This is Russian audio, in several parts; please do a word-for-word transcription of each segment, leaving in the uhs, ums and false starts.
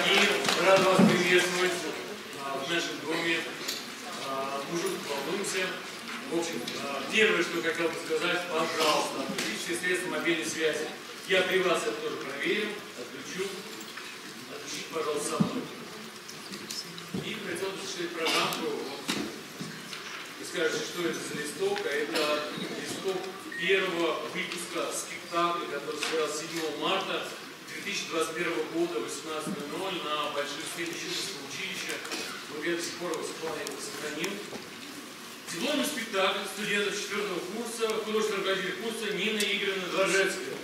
дорогие, рад вас приветствовать в нашем доме. Мы уже волнуемся. В общем, первое, что хотел бы сказать, пожалуйста, отключите средства мобильной связи. Я при вас это тоже проверю, отключу. Отключите, пожалуйста, со мной. И хотел бы зачитать программку. Вы скажете, что это за листок, а это листок первого выпуска спектакля, который состоялся седьмого марта две тысячи двадцать первого года в восемнадцать ноль ноль на большой сцене Щелковского училища. Вот я до сих пор его сохранил. Дипломный спектакль студентов четвертого курса, художественного руководителя курса Нина Игоревна Дворжецкая.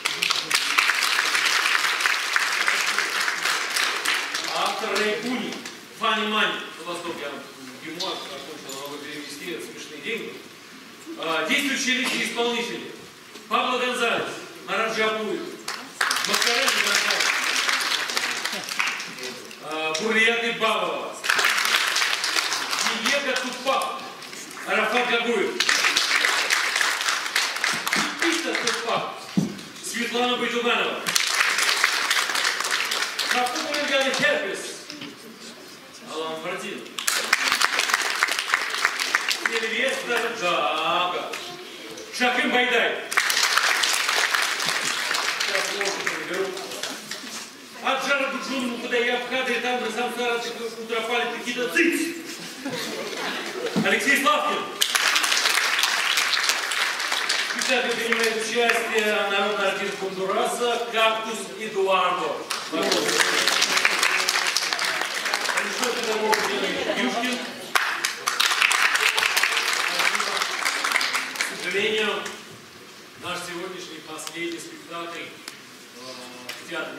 Автор Райкуни, Фанни Мани, на восток я гемуар окончил, могу перевести, это смешные деньги. А, действующие лица и исполнители. Пабло Гонзалес, Марат Джапуев, Маскарен Гонзалес, а, Бурят Бабова, Диего Тупак, Арафат Гагуев, Иса Тупак, Светлана Байтуганова, Хапук Ленгали Херпес, Алан Бардин, Сильвестр Джага, Шаким Байдай. Сейчас ложку приберу. Аджара Буджуну, куда я в кадре, там на сам Саратов утропали какие-то цыц. Алексей Славкин. В спектакле принимает участие народный артист Гондураса Кактус Эдуардо. Режиссер педагог Юшкин. К сожалению, наш сегодняшний последний спектакль в театре.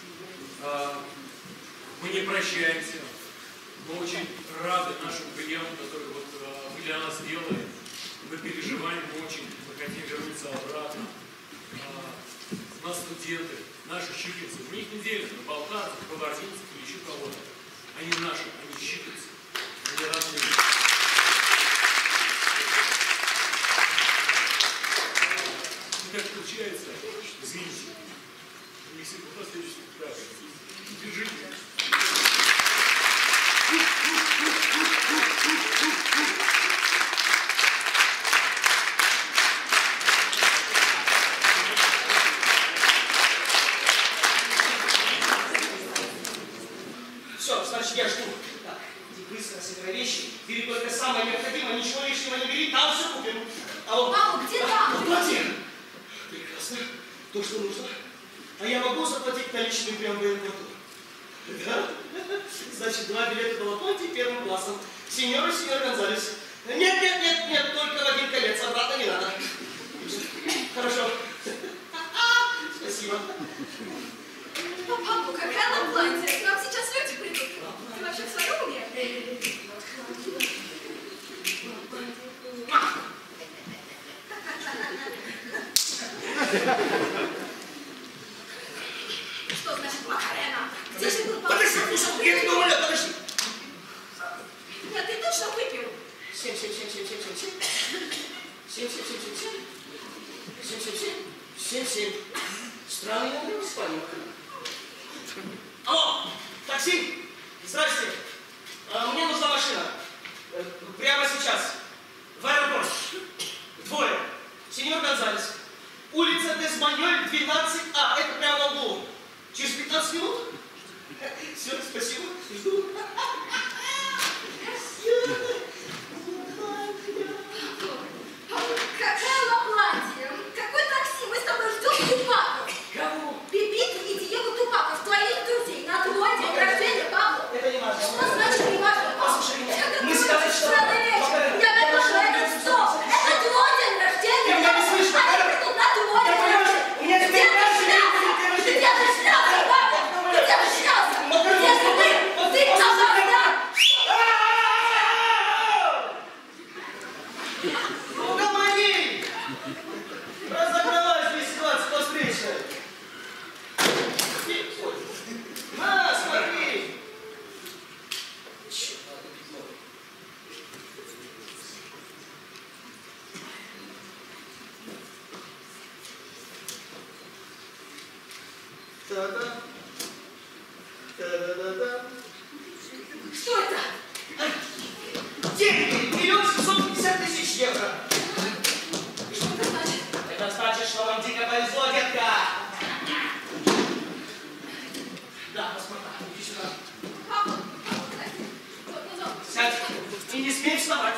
Мы не прощаемся. Мы очень рады нашему приему, который вот, вы для нас делаете. Мы переживаем очень, мы хотим вернуться обратно. У нас студенты, наши щипинцы, у них не делятся на болгарцев, кабардинцев или еще кого-то. Они наши, они щипинцы. Они разные. И так получается, извините, если вы последуете спектакль, держите. Все, значит, я жду. Так, иди быстро, собирай вещи. Бери только самое необходимое, ничего лишнего не бери, там все купим. А вот... Мама, где там? В платье. Прекрасно. То, что нужно. А я могу заплатить наличными прямо в аэропорту? Да? Значит, два билета на лапонте первым классом. Сеньор и сеньор Гонзалес. Нет, нет, нет, нет, только в один конец, обратно не надо. Хорошо. Спасибо. Папа, какая на платье? К нам сейчас люди придут. Ты вообще в своем уме? Что значит Макарена? Где же был папа? Подожди, слушай, я тебя умоляю, подожди. Нет, ты точно выпил? Семь, семь, семь, семь, семь, семь, семь. Семь, семь, семь, семь, семь. Семь, семь, семь. Семь, семь. Странный номер в Испании. Алло, такси. Здрасте. А, мне нужна машина. Прямо сейчас. В аэропорт. Двое. Сеньор Гонзалес. Улица Десманьоль, двенадцать А. Это прямо на углу. Через пятнадцать минут? Все, спасибо. Жду. Какая на платье? Какой такси? Мы с тобой ждем Тупака. Кого? Пепиту и Диего Тупаков, твоих друзей, на твой день рождения, Павло. Это не важно. Что значит не важно, Павло? Послушай меня. Это Мы твой сказали, что... странный вечер. Я готова на этот стол. Это твой день рождения. Ты меня не слышишь, Они Павло? придут на твой Я день понимаю, рождения. у меня Где теперь ты каждый день шлялся? день рождения. Где ты шлялся, Павло? Где ты шлялся? Где ты был? Ты опоздал. Угомони! Разобралась здесь ситуация постричься. На, смотри! Черт, надо пить новый. Та-да. Та-да-да. что вам дико повезло, детка. Да, паспорта, иди сюда. Папа, папа, кстати, вот, ну, ну. Сядь и не смей вставать.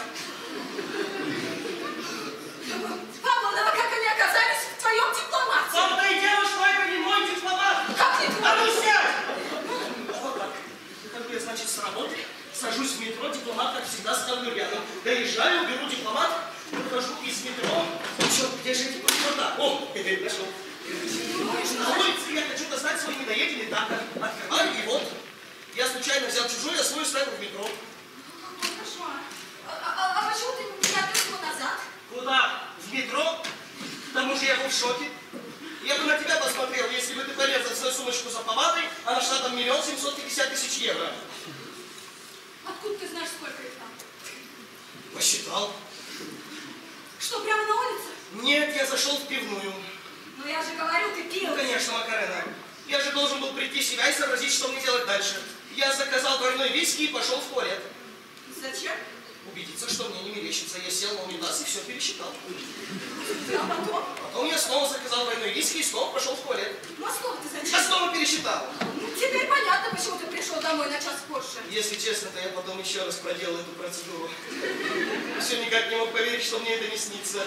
Папа, ну вы как они оказались в твоем дипломате? Сам-то и дело, что это не мой дипломат. Как не твой? А ну сядь! Вот так. Выхожу я, значит, с работы, сажусь в метро, дипломат, как всегда, ставлю рядом. Доезжаю, беру дипломат, выхожу из метро. Ну что, где же эти паспорта? О, нашел. На улице я хочу достать свой недоеденный тапок. Открываю, и вот. Я случайно взял чужой, а свой ставил в метро. Хорошо. А, а, а почему ты не отвез его назад? Куда? В метро? К тому же я был в шоке. Я бы на тебя посмотрел, если бы ты полез в свою сумочку за помадой, а нашла там миллион семьсот пятьдесят тысяч евро. Откуда ты знаешь, сколько их там? Посчитал. Что, прямо на улице? Нет, я зашел в пивную. Ну я же говорю, ты пил. Ну, конечно, Макарена. Я же должен был прийти в себя и сообразить, что мне делать дальше. Я заказал двойной виски и пошел в туалет. Зачем? Убедиться, что мне не мерещится. Я сел на унитаз и все пересчитал. А потом? Потом я снова заказал двойной виски и снова пошел в туалет. Ну а снова ты зачем? Я снова пересчитал. Ну теперь понятно, почему ты пришел домой на час позже. Если честно, то я потом еще раз проделал эту процедуру. Все никак не мог поверить, что мне это не снится.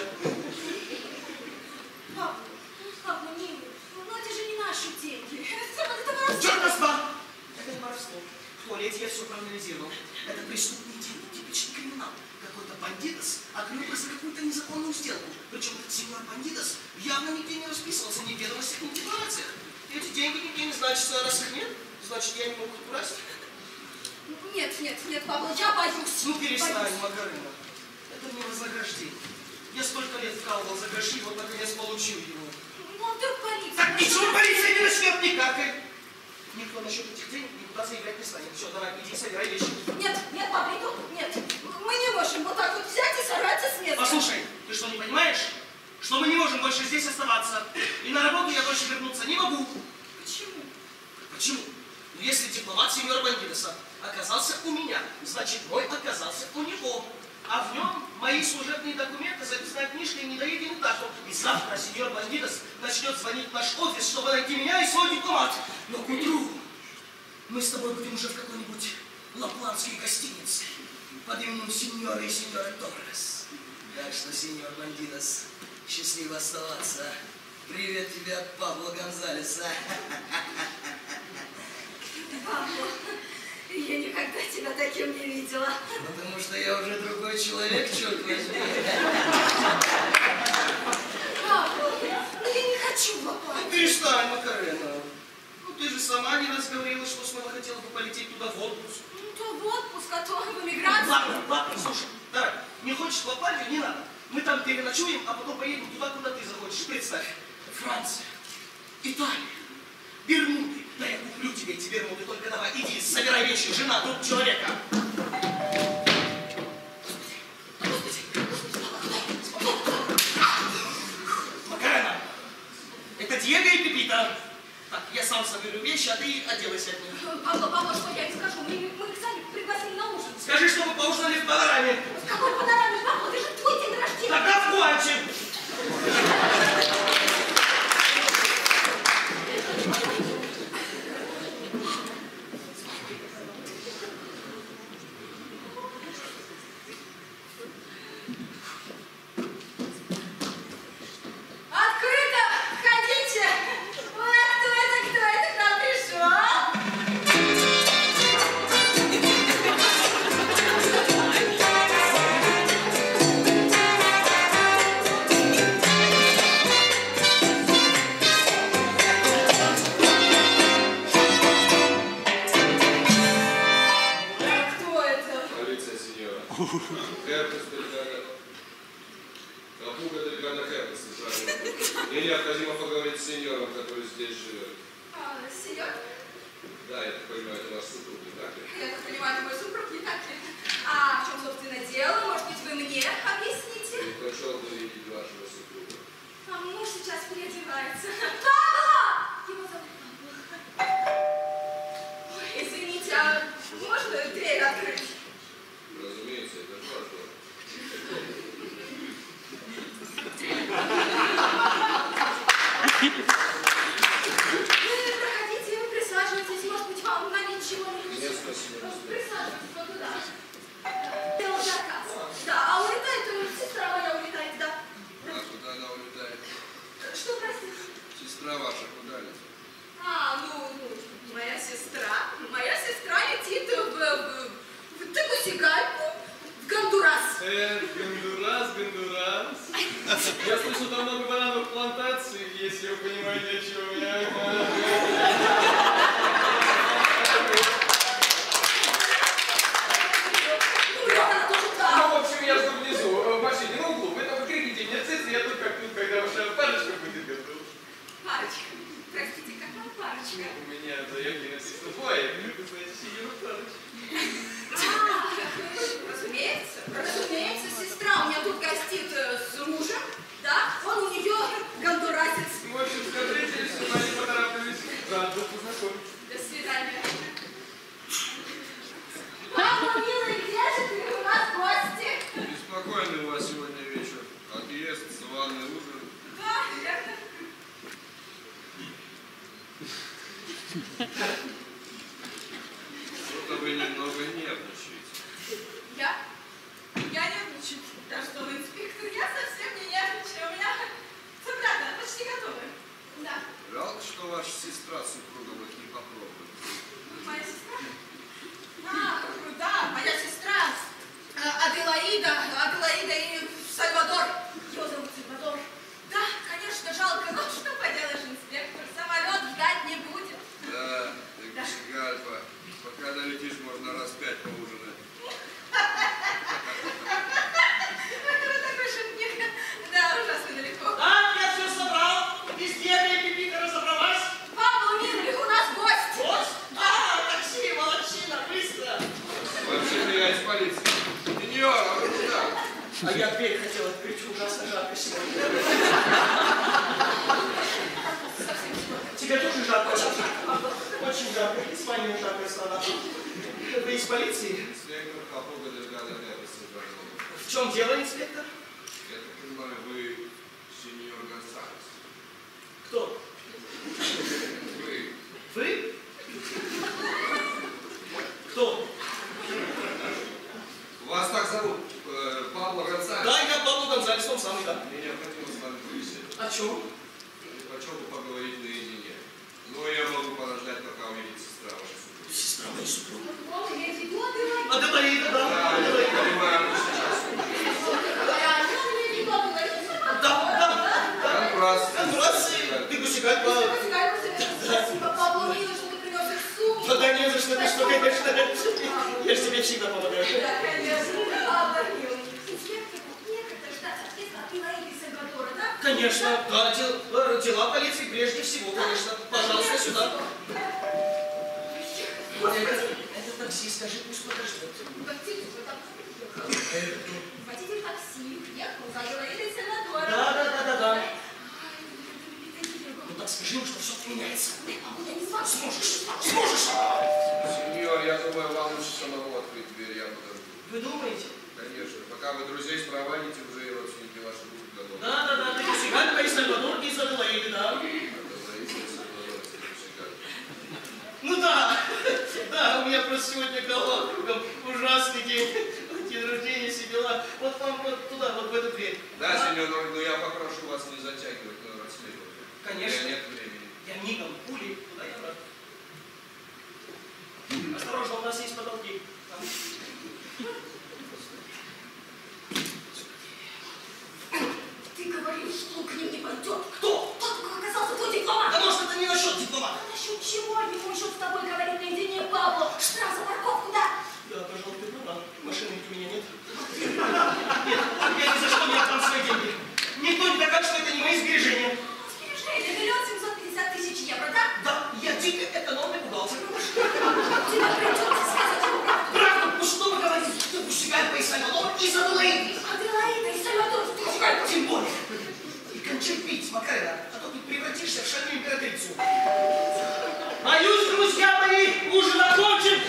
Пап, пап, ну милый, ну это же не наши деньги. Это, это воровство. Черт возьми! Это не воровство. В туалете я все проанализировал. Это преступный день, типичный криминал. Какой-то бандитос огреб за какую-то незаконную сделку. Причем этот сеньор бандитос явно нигде не расписывался, ни в ведомостях, ни в декларациях. Эти деньги нигде не значатся, а раз их нет, значит, я не могу их украсть. Нет, нет, нет, Павел, я боюсь. Ну перестань, Боюсь. Макарена. Это не вознаграждение. Я столько лет вкалывал за гроши, вот наконец получил его. Ну а вдруг полиция? Так ничего полиция не начнет никакой. Никто насчет этих денег никуда заявлять не станет. Все, давай, иди, собирай вещи. Нет, нет, пап, иду. Нет, мы не можем вот так вот взять и сорваться с места. Послушай, ты что, не понимаешь, что мы не можем больше здесь оставаться? И на работу я больше вернуться не могу. Почему? Почему? Ну, если дипломат сеньора Бандидоса оказался у меня, значит, мой оказался у него. А в нем мои служебные документы, записная книжка и недоеденный тапок. И завтра сеньор Бандидос начнет звонить в наш офис, чтобы найти меня и свой дипломат. Но к утру мы с тобой будем уже в какой-нибудь лапландской гостинице под именем сеньора и сеньора Торрес. Так что, сеньор Бандидос, счастливо оставаться. Привет тебе от Пабло Гонзалеса. Пабло, я никогда тебя таким не видела. Потому что я уже другой человек, черт возьми. Пабло, ну я не хочу в Лапландию. Ну перестань, Макарена. Ну ты же сама не раз говорила, что снова хотела бы полететь туда в отпуск. Ну то в отпуск, а то в эмиграцию. Ладно, ладно, слушай, давай. Не хочешь в Лапландию, не надо. Мы там переночуем, а потом поедем туда, куда ты захочешь. Представь. Франция, Италия, Бермуды. Да я куплю тебе эти Бермуды, только давай, иди, собирай вещи, жена, тут человека. Макарена, это Диего и Пепита. Так, я сам соберу вещи, а ты отделайся от них. Пабло, Пабло, что я им скажу? Мы, мы их сами пригласили на ужин. Скажи, чтобы поужинали в панораме. В какой панораме, Пабло? Это же твой день рождения. Тогда в Гуанче. Открыто! Входите! Ой, а кто это, кто это к нам пришел? А кто это? Полиция, сеньора. Херпес Дельгадо. Капуга Дельгадо Херпес, правильно. Мне необходимо поговорить с сеньором, который здесь живет. А, сеньор? Да, я так понимаю, это ваш супруг, не так ли? Я так понимаю, это мой супруг, не так ли? А в чем, собственно, дело? Может быть, вы мне объясните? Не хотел бы видеть вашего супруга. А муж сейчас переодевается. Павла! Его зовут Павла. Ой, извините, а можно дверь открыть? Разумеется, это же ваш дом. что там много банановых плантаций, если вы понимаете, о чем я. Ну, в общем, я жду внизу, в машине, на углу. Вы там крикните мне цыцы, я тут как-нибудь, когда ваша парочка будет готова. Парочка. Простите, какая парочка? У меня заявки написано двое, это значит, сидела парочка. А, разумеется, разумеется, сестра у меня тут гостит с мужем, да? Он у нее гондурасец. В общем, скажите, что они поторапливались. Рад был познакомиться. До свидания. Папа, милый, где же ты? У нас гости. Беспокойный у вас сегодня вечер. Отъезд, званый ужин. Да, верно. Что-то вы немного нервничаете. Я? Я нервничаю. Да что вы, инспектор, я совсем не нервничаю. У меня все правда, почти готовы. Да. Жалко, что ваша сестра с супругом их не попробует. Моя сестра? А, да, моя сестра. А, Аделаида, Аделаида и Сальвадор. Его зовут Сальвадор. Да, конечно, жалко, но что поделаешь, инспектор, самолет ждать не будет. Да, Тегусигальпа. Пока долетишь, можно раз пять поужинать. Вы такой шутник. Да, ужасно далеко. А, я все собрал. Везде Пипика разобралась. Папа, милый, у нас гость. Гость? А, такси, молодчина, быстро. Вообще-то я из полиции. Сеньор, а вы куда? А я дверь хотел открыть, ужасно жарко сегодня. Совсем сегодня. Тебе тоже жарко? Очень жарко. Испания жаркая страна. Вы из полиции? Инспектор Хапуга Дельгадо Херрес. В чем дело, инспектор? Я так понимаю, вы сеньор Гонсалес. Кто? Вы. Вы? Кто? Вас так зовут? Э, Пабло Гонсалес? Да, я Пабло Гонсалес, он самый, да. Мне необходимо с вами побеседовать. О чем? Хочу бы поговорить наедине. Но я могу подождать, пока увидит сестра вашей супруги. Сестра моей супруги. Он имеет в виду Аделаиду. Аделаида, да. Да, я Аделаида. понимаю, что сейчас. А она имеет в виду Аделаиду. Да, да. Контраст. Контраст, ты гусикать по... Спасибо, Пабло, милый, что ты принес их сумму. Да, да, не за что, ты что, конечно. Я же тебе всегда помогаю. Да, конечно. Пабло, милый. Инспектор, некогда ждать отъезда Аделаиды и Сальвадора, да? Конечно, да, дел- дела полиции прежде всего, конечно. Пожалуйста, сюда. Это, это такси, скажи, пусть подождет. Водитель Водитель такси ехал за Аделаидой и Сальвадором. Да, да, да, да, да. Ай, не люблю его. Ну так скажи ему, что все отменяется. Я не смогу. Сможешь, сможешь. Сеньор, я думаю, вам лучше самому открыть дверь, я подожду. Вы думаете? Конечно. Пока вы друзей спровадите, уже и родственники ваши будут готовы. Да, да, да, ты Гусикальпа и Сальвадор из Аделаиды, да. Ну да, да, у меня просто сегодня голова кругом, ужасный день, день рождения, все дела. Вот вам вот туда, вот в эту дверь. Да, сеньор, но я попрошу вас не затягивать на расследование. Конечно. У меня нет времени. Я мигом, пули, куда я брат? Осторожно, у нас есть потолки. Там. Ты говоришь, что он к ним не пойдет. Кто? Тот, кто оказался твой дипломат. Да может это не насчет дипломата. А насчет чего не хочет с тобой говорить наедине, Пабло? Штраф за парковку, да? Да, пожалуй, ты права. Машины у меня нет. Нет, я ни за что не отдам свои деньги. Никто не докажет, что это не мои сбережения. Сбережения, миллион семьсот пятьдесят тысяч евро, да? Да, я дико экономный бухгалтер. Тебе придется сказать ему правду. Правда, ну что вы говорите? Ты Гусикальпа и Сальвадор из Аделаиды. Аделаида и Сальвадор, ты Гусикальпа тем более. И кончай пить, Макарена, а то ты превратишься в шальную императрицу. Боюсь, друзья мои, ужин окончен.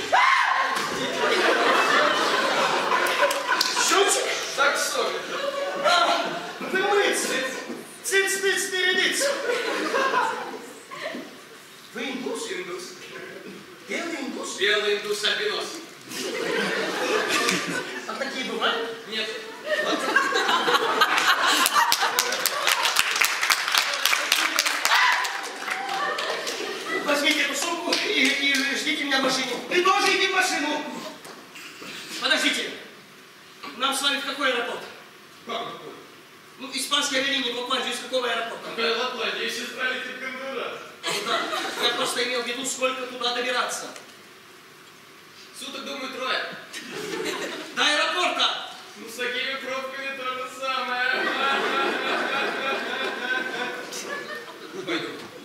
Шутик? Так что? А, вымыться. Циц-циц, передыц. Вы индус? Индус. Белый индус? Белый индус альбинос. А такие бывают? Нет. Возьмите эту сумку и, и ждите меня в машине. Ты тоже иди в машину. Подождите. Нам с вами в какой аэропорт? Как? Ну, испанские авиалинии в Окланде Петуховый аэропорт. Белоплатье, сестра летит в Гондурас. Да, я просто имел в виду, сколько туда добираться. Суток, думаю, трое. До аэропорта! Ну, с такими пробками то же самое. Пойду.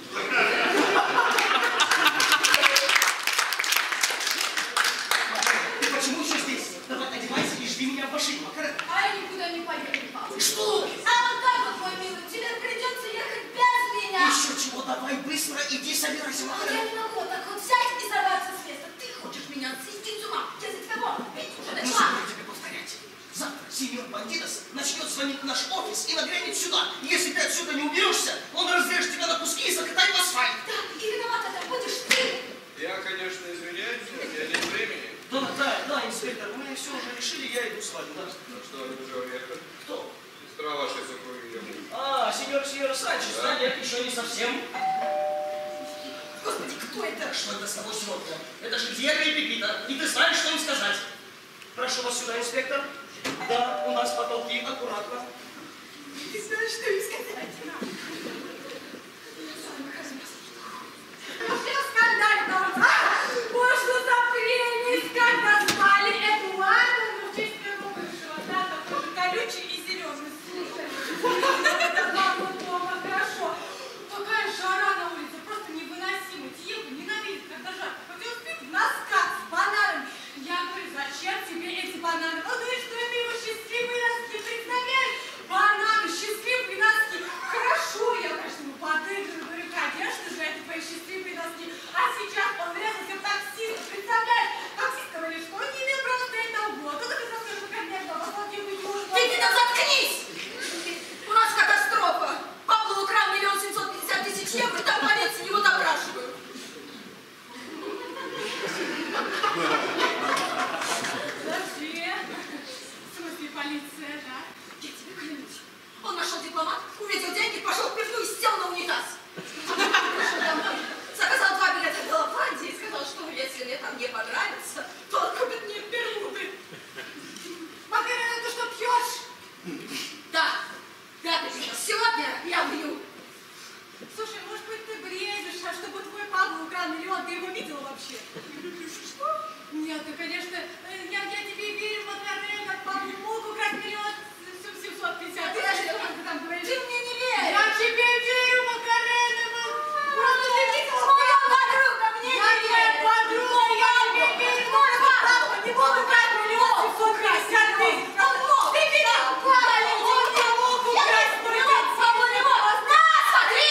Ты почему еще здесь? Давай одевайся и жди меня в машине, Макарена. А я никуда не поеду, папа. Что? А вот так вот, мой милый, тебе придется ехать без меня. Еще чего, давай быстро иди собирайся, А Макарена. я не могу так вот взять и сорваться с места. Ты хочешь меня свести с ума. Я за тебя могу пить уже Ну, начала. что тебе повторять? Завтра сеньор Бандитос начнет звонить в наш офис и нагрянет сюда. И если ты отсюда не уберешься, он разрежет тебя на куски и закатает в асфальт. Да, и виновата там будешь ты. Я, конечно, извиняюсь, но у меня нет времени. Да, да, да, инспектор, мы все уже решили, я иду с вами, да. Ну что, они уже уехали? Кто? Сестра вашей супруги ее муж. А, сеньор Сьерра Санчес, да, нет, еще не совсем. Господи, кто это? Что это с тобой сегодня? Это же Диего и Пепита, и ты знаешь, что им сказать. Прошу вас сюда, инспектор. Да, у нас потолки, аккуратно. Ты знаешь, что им сказать? Все скандально. Ой, что за прелесть, когда звали Эдуарда, ну, в честь моего бывшего, да, такой же колючий и зеленый, слушай. Это мама дома, хорошо. Такая жара на улице, просто невыносимо. Диего ненавидит, когда жарко. Хотя он спит в носках с бананами. Я говорю, зачем тебе эти бананы? Он говорит, что это его счастливые носки, представляешь? Бананы, счастливые носки. Хорошо, я, конечно, ему подыгрываю, говорю, конечно же, это твои счастливые носки. А сейчас он врезался в таксиста, представляешь? Таксист говорит, что он не имел права стоять на углу. А тут оказалось, что конечно, посмотри, вы не Ты меня заткнись! У нас катастрофа. Пабло украл миллион семьсот пятьдесят тысяч евро, там полиция его допрашивают. Подожди. В смысле полиция, да? Я тебе клянусь. Он нашел дипломат, увидел деньги, пошел в пивную и сел на унитаз. Пришел домой, заказал два билета в Голландии и сказал, что если мне там не понравится, то он купит мне Бермуды. Макарена, ты что, пьешь? Да, да, Пепита, сегодня я бью. Слушай, может быть, ты бредишь, а чтобы твой папа украл миллион, ты его видела вообще? Что? Нет, ну, конечно, э, я, я тебе верю, Макарена, папа мог украсть миллион семьсот пятьдесят. Ты Подожди, что ты там говоришь? ты мне не веришь. Я тебе верю, Макарена, просто ты видела Моя подруга мне Я не твоя верит. подруга, я тебе верю, папа не мог украсть миллион семьсот пятьдесят тысяч. Он мог. Ты видела? Да, я Он не мог украсть миллион. Папа не мог. На, смотри!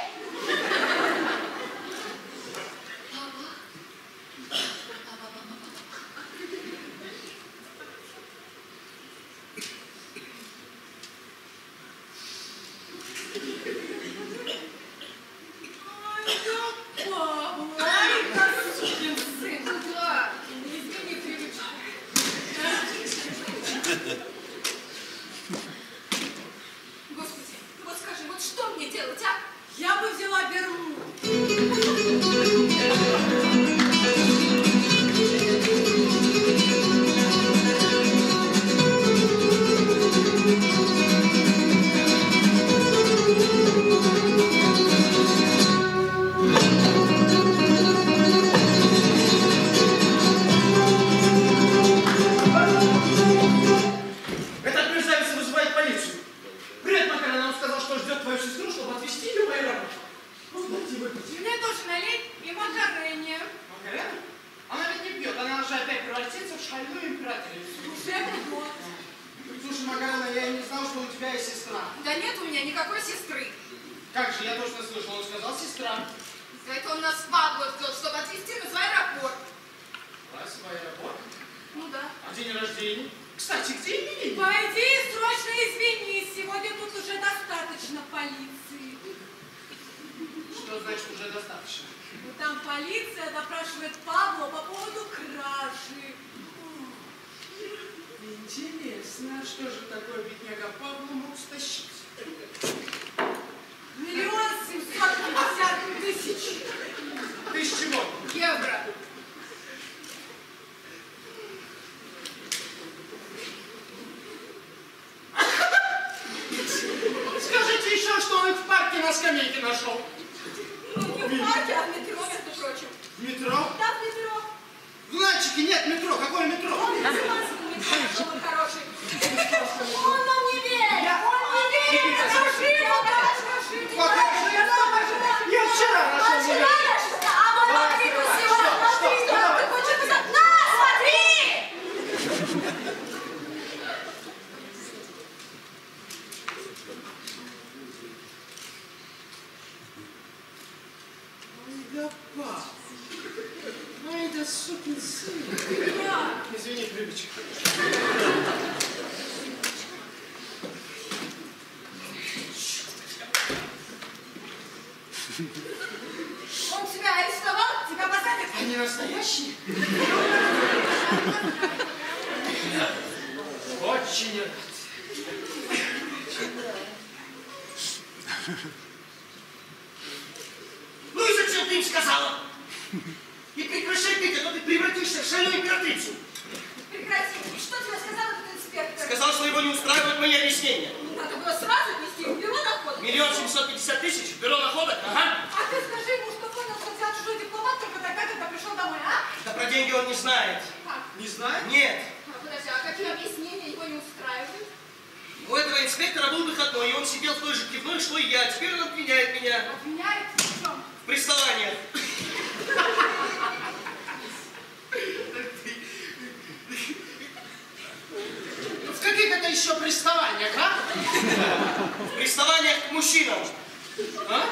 Ай, да, Пабло, ай, да, сукин сын. Да, извини, привычка. Господи, вот скажи, вот что мне делать, а? Я бы взяла Бермуд. Этот мерзавец вызывает полицию. Привет, Макарена, он сказал, что ждет твою сестру, чтобы отвезти ее в аэропорт. Ну, дайте выпить. Мне тоже налей и Макарене. Макарена? Она ведь не пьет, она же опять превратится в шальную императрицу. Уже год. Слушай, Макарена, я и не знал, что у тебя есть сестра. Да нет у меня никакой сестры. Как же, я точно слышал, он сказал сестра. Это он нас в Пабло ждет, чтобы отвезти нас в аэропорт. Раз в аэропорт. Ну да. А день рождения? Кстати, где именинник? Пойди срочно извинись, сегодня тут уже достаточно полиции. Что значит уже достаточно? Ну, там полиция допрашивает Пабло по поводу кражи. Интересно, что же такое бедняга Пабло мог стащить? Миллион семьсот пятьдесят тысяч. Ты с чего? Евро. Скажите еще, что он на скамейке нашел. Ну, не в парке, а в метро, между прочим. В метро? Да, в метро. В Нальчике нет метро. Какое метро? Он из Москвы, метро, он хороший. Он нам не верит. Он не верит. Покажи его, покажи. Покажи. Я вчера нашел. Вчера нашел. А ну смотри, ты сегодня, смотри, как ты хочешь сказать. На, смотри! Да, пап. Ай, да сукин сын. Извини, Любичек. Он тебя арестовал, тебя посадят. Они настоящие? Очень рад. Ну и зачем ты им сказала? И прекращай пить, а то ты превратишься в шальную императрицу. Прекрати. Что тебе сказал этот инспектор? Сказал, что его не устраивают мои объяснения. Надо было сразу отнести в бюро находок. Миллион семьсот пятьдесят тысяч в бюро находок, ага. А ты скажи ему, что понял, что взял чужой дипломат только тогда, когда пришел домой, а? Да про деньги он не знает. Как? Не знаю? Нет. А, подожди, а какие объяснения его не устраивают? У этого инспектора был выходной, и он сидел в той же пивной, что и я. Теперь он обвиняет меня Обвиняет в чем? в приставаниях. В каких это еще приставаниях, а? В приставаниях к мужчинам. А?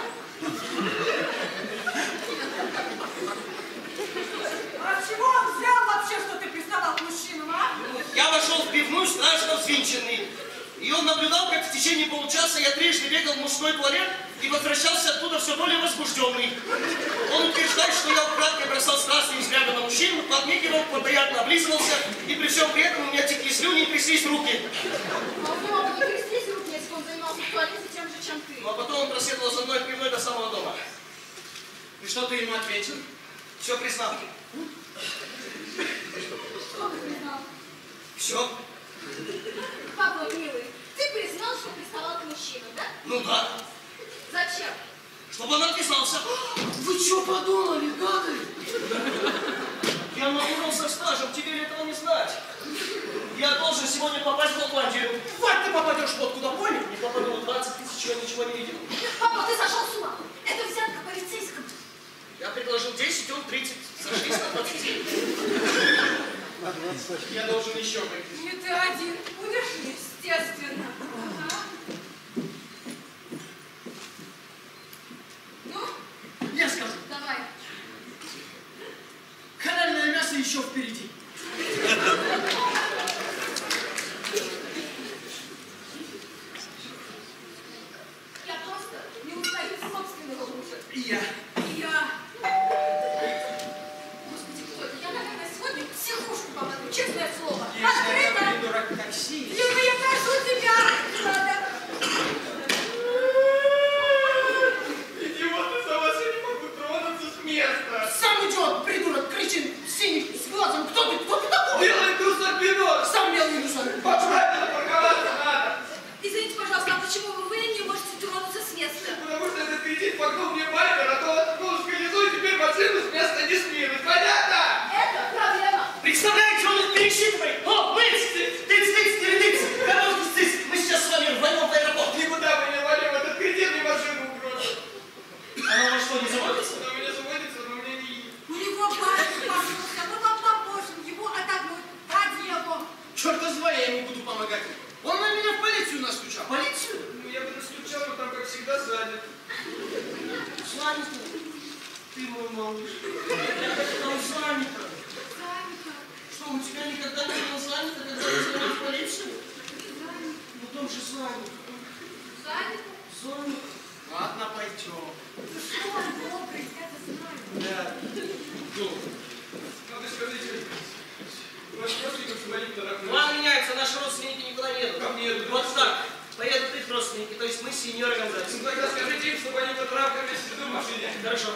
А чего он взял вообще, что ты приставал к мужчинам, а? Я вошел в пивную страшно взвинченный. И он наблюдал, как в течение получаса я трижды бегал в мужской туалет и возвращался оттуда все более возбужденный. Он утверждает, что я украдкой бросал страстные взгляды на мужчин, подмигивал, плотоядно облизывался, и при всем при этом у меня текли слюни и тряслись руки. А у него бы не тряслись руки, если бы он занимался в туалете тем же, чем ты. Ну а потом он проследовал за мной в пивной до самого дома. И что ты ему ответил? Все признал. Что ты признал? Все. Папа, милый, ты признал, что приставал к мужчинам, да? Ну да. Зачем? Чтобы он отписался. Вы что подумали, гады? Я набрался стажем, тебе ли этого не знать? Я должен сегодня попасть в Лапландию. Вот ты попадешь вот куда, понял? Не попаду в двадцать тысяч, я ничего не видел. Папа, ты сошел с ума. Это взятка полицейскому. Я предложил десять, он тридцать. Сошлись на двадцать. Я должен еще выпить. Не ты один. Будешь, естественно. Ага. Ну, Я скажу. давай. Канальное мясо еще впереди. Я просто не узнаю собственного мужа. И я. И я... Господи, кто это? Я, наверное, сегодня в психушку попаду, честное слово. Открыто! Придурок такси. Люба, я прошу тебя! Надо. Идиоты, за вас я не могу тронуться с места. Сам идиот, придурок, кретин, синий, с глазом. Кто ты? Кто ты такой? Белый трусок бинок. Сам белый мусор. Правильно парковаться надо. Извините, пожалуйста, а почему вы не можете тронуться с места? Потому что этот кредит погнул мне бампер, а то отпнулся колесо, и теперь машину с места не снимет. Понятно? Это проблема. Представляете, он их пересчитывает. О, мыц, тыц, тыц, тыц, коробки, тыц. Мы сейчас с вами рванем в аэропорт. Никуда мы не валим, этот кредит мне машину угрозит. Она во что, не заводится? Она у меня заводится, но у меня не... У него батя, пожалуйста, мы вам поможем его отогнуть по делу. Черта с два, я ему буду помогать. Он на меня в полицию настучал. Полицию? Ну, я бы настучал, но там, как всегда, занят. Занято. Ты мой малыш. Там занято. Занято. Что, у тебя никогда не было занято, когда ты звонил в полицию? Занято. Ну там же занято. Занято. Занято. Ладно, пойдем. Ну что, он добрый, я это знаю. Да. Ну, вы скажите, ваш родственник звонит на работу. План меняется, наши родственники никуда не едут. Ко мне едут. Вот так. Поедут их родственники, то есть мы с сеньорой Гонзалес. Ну, тогда скажите им, чтобы они потравкались в машине. Хорошо.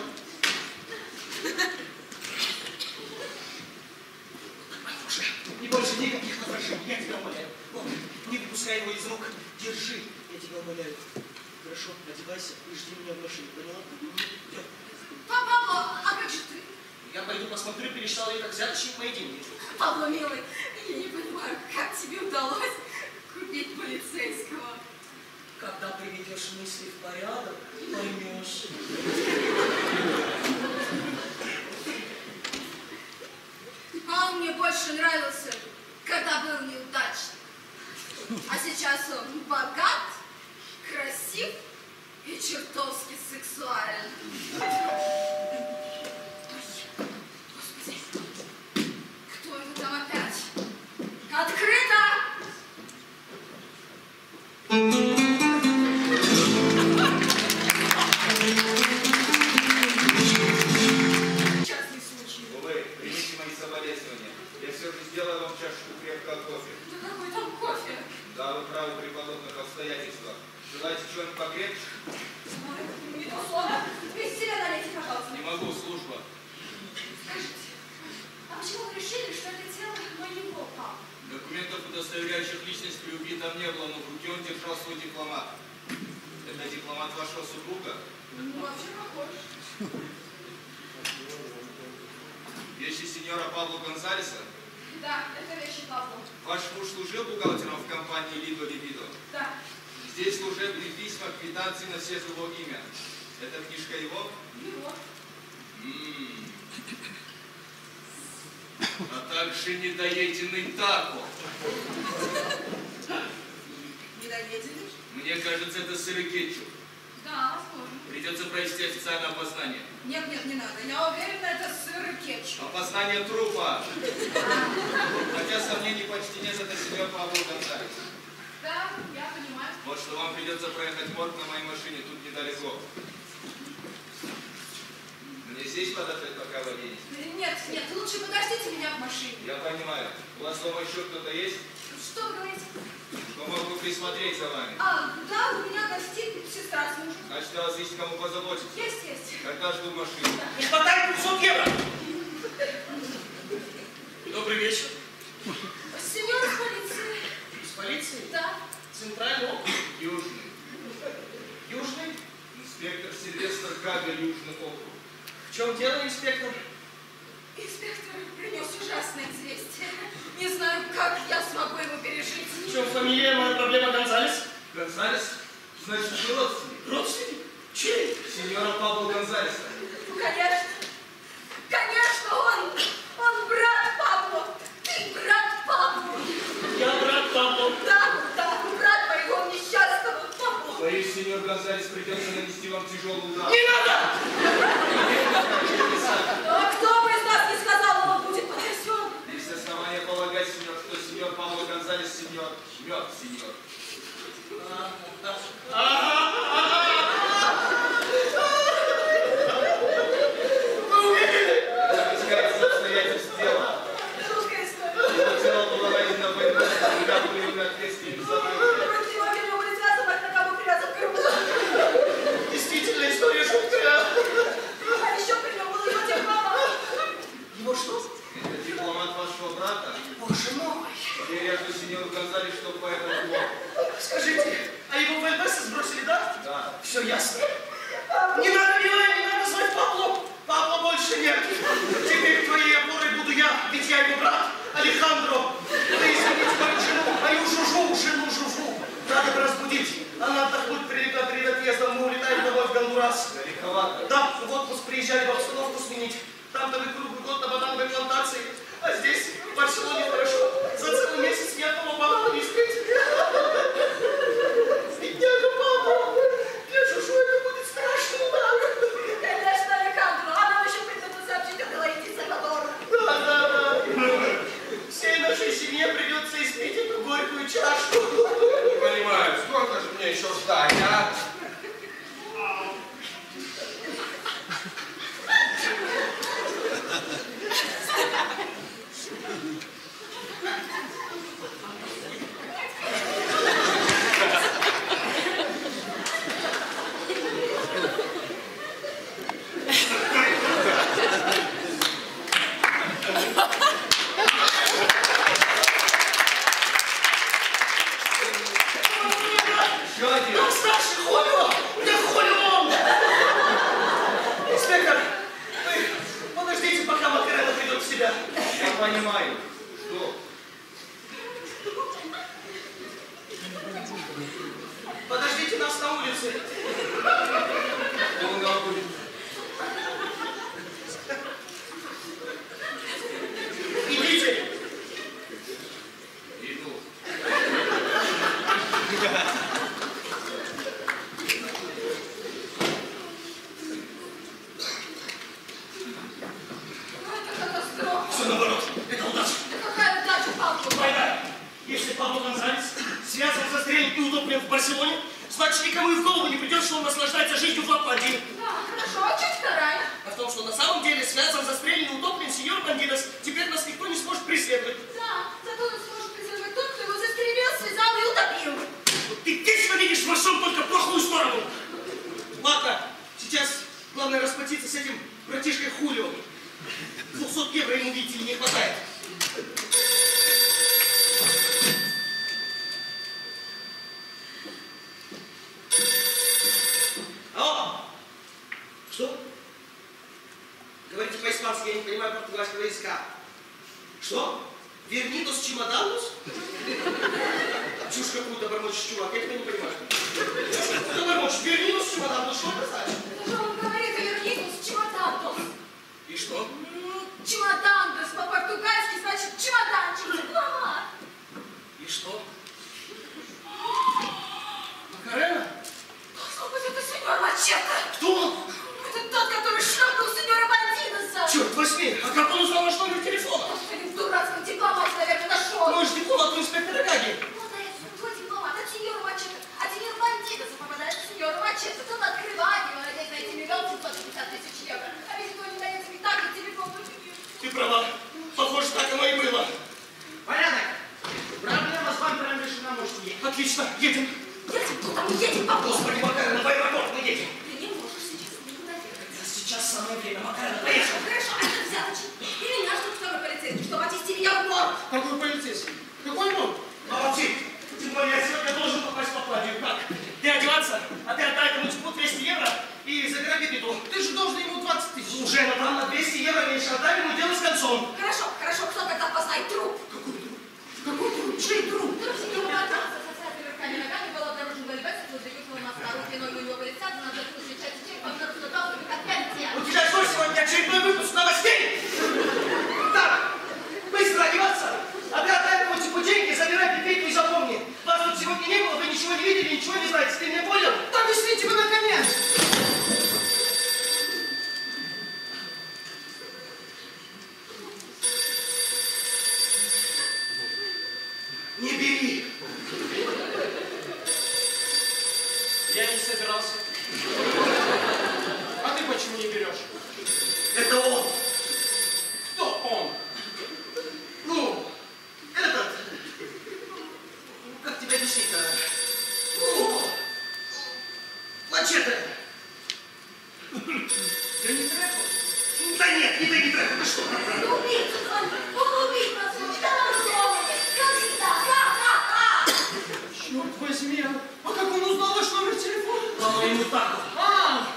И больше никаких возражений, я тебя умоляю. Вот, не выпускай его из рук. Держи, я тебя умоляю. Хорошо, одевайся и жди меня в машине, поняла? Пабло, а как же ты? Я пойду посмотрю, пересчитал ли как взяточник мои деньги. Пабло, милый, я не понимаю, как тебе удалось купить полицейского? Когда приведешь мысли в порядок, поймешь. А он мне больше нравился, когда был неудачным. А сейчас он богат, красив и чертовски сексуален. Ой, Господи, кто это там опять? Открыто! Частный случай. Увы, примите мои соболезнования. Я все же сделаю вам чашку крепкого кофе. Да какой там кофе? Да, вы правы при подобных обстоятельствах. Желаете чего-нибудь покрепче? Ой, не то слово. Без себя налейте, пожалуйста. Не могу, служба. Скажите, а почему вы решили, что это тело моего папы? Документов, удостоверяющих личность любви там не было, но в руке он держал свой дипломат. Это дипломат вашего супруга? Ну, вообще похож. Вещи сеньора Пабло Гонсалеса? Да, это вещи Пабло. Ваш муж служил бухгалтером в компании Лидо Либидо? Да. Здесь служебные письма, квитанции на все его имя. Это книжка его? Его. М-м. А также недоеденный тако. Недоеденный? Мне кажется, это сыр и кетчуп. Да, возможно. Придется провести официальное опознание. Нет, нет, не надо. Я уверена, это сыр и кетчуп. Опознание трупа. Хотя сомнений почти нет, это сеньор Пабло Гонсалес. Да, я понимаю. Вот что вам придется проехать морг на моей машине, тут недалеко. Мне здесь подождать, пока вы оденетесь? Нет, нет, лучше подождите меня в машине. Я понимаю. У вас дома еще кто-то есть? Что вы говорите? Кто мог бы присмотреть за вами? А, да, у меня гостит сестра с мужем. Значит, у вас есть кому позаботиться. Есть, есть. Тогда жду машину. Не хватает пятьсот евро! Добрый вечер. Сеньор из полиции. Из полиции? Да. Центральный округ. Южный. Южный? Инспектор Сильвестр Гага, Южный округ. В чем дело, инспектор? Инспектор принес ужасное известие. Не знаю, как я смогу его пережить. В чем фамилия, моя проблема Гонсалес? Гонсалес? Значит, вы родственник? Родственник? Чей? Сеньора Пабло Гонсалеса. Ну, конечно. Конечно, он. Он брат Пабло. Ты брат Пабло. Я брат Пабло. Да, да, брат моего несчастного Пабло. Боюсь, сеньор Гонсалес, придется нанести вам тяжелый удар. Не надо! А кто бы из нас не сказал, он будет потрясен. Есть основания полагать, сеньор, что сеньор Пабло Гонсалес, сеньор, мертв, сеньор. Вы увидели? Это искается обстоятельств дела. Русская история. Его тело было найдено в войне, когда были на ответственными за взрывы. Против него не были связаны, к кому привязан к Крыму. Действительно, история жуткая. А еще при нем был его дипломат. Его что? Это дипломат вашего брата? Боже мой. Теперь я жду сеньора Гонсалес, чтобы по этому поводу. Скажите, а его в ЛБС сбросили, да? Да. Все ясно. Не надо, милая, не надо звать Пабло. Пабло больше нет. Теперь твоей опорой буду я, ведь я его брат, Алехандро. Вы извините мою жену, мою жужу, жену жужу. Надо бы разбудить. Она отдохнуть прилегла перед отъездом, мы улетаем домой в Гондурас. Далековато. Да, в отпуск приезжали в обстановку сменить. Там-то вы круглый год на банановой плантации. А здесь, в Барселоне, хорошо. За целый месяц ни одного банана не встретили. Бедняга Пабло. Для Жужу это будет страшный удар. Конечно, Алехандро, а нам еще придется сообщить о Делаиде Сальвадора. Да, да, да. Всей нашей семье придется испить эту горькую чашку. Не понимаю, сколько же мне еще ждать, а? Барселоне, значит, никому и в голову не придет, что он наслаждается жизнью в Лапландии. Да, хорошо, а что вторая? А в том, что на самом деле связан, застрелен и утоплен сеньор Бандидос, теперь нас никто не сможет преследовать. Да, зато нас может преследовать тот, кто его застрелил, связал и утопил. Ты вечно видишь во всем только плохую сторону. Ладно, сейчас главное расплатиться с этим братишкой Хулио. двухсот евро ему, видите ли, не хватает. Алло? Что? Говорите по-испански, я не понимаю португальского языка. Что? Вернитос чемоданус? Чушь какую-то бормочешь, чувак, я тебя не понимаю. Чушь какую-то бормочешь, вернитос чемоданус, что это значит? Даже он говорит, вернитус чемодантус. И что? Чемодантус по-португальски значит чемоданчик, дипломат. И что? Макарена? Господи, это сеньор Мачете. Кто? Это тот, который шляпнул сеньора Бандидоса. Черт возьми, а как он узнал наш номер телефона? Господи, в дурацком дипломате, наверное, нашел. Ну, же дипломат у инспектора Гаги. Вот, а это твой дипломат от сеньора Мачете. А сеньор Бандидоса попадает к сеньору Мачете. Тот открывает его, надеясь найти миллион семьсот пятьдесят тысяч евро. А ведь его не дает спектакль, телефон. Ты права. Похоже, так оно и было. Порядок. Проблема с бампером решена, можете ехать. Отлично, едем. Едем, куда мы едем, папа? Господи, Макарена, в аэропорт мы едем. Ты не можешь сейчас никуда ехать. Сейчас самое время, Макарена, поехали. Хорошо, а это взяточник. И меня ждут второй полицейский, чтобы отвезти меня в город. Какой полицейский? Какой мог? Молодцы. Тем более, я сегодня должен попасть в Лапландию. Как? Ты одеваться, а ты отдай этому типу двести евро и забирай беду. Ты же должен ему двадцать тысяч. Уже, но там на двести евро меньше. Отдай ему дело с концом. Хорошо, хорошо, кто тогда познает труп? Какой труп? Какой труп? Чей труп? Труп сеньора Бандидоса со связанными руками и ногами был обнаружен в Альберте возле Южного моста. Руки, ноги у него были связаны, на случай части черепа обнаружена травма как пятия. У тебя что сегодня очередной выпуск новостей? Так, быстро одеваться. А ты отдай ему типу деньги, забирай пипетку и запомни. Вас тут сегодня не было, вы ничего не видели, ничего не знаете. Ты меня понял? Да объясните вы наконец. Не бери. Я не собирался. А ты почему не берешь? Это он. Кто он? Ну, этот. Как тебе объяснить-то? Ну, Мачете. Я не трепал. Да нет, не ты, не трепал, ты что? Ну, убийца, он, он убийца, он виноват, как всегда, ха-ха-ха. Черт возьми, а а как он узнал ваш номер телефона? Мама ему так. А,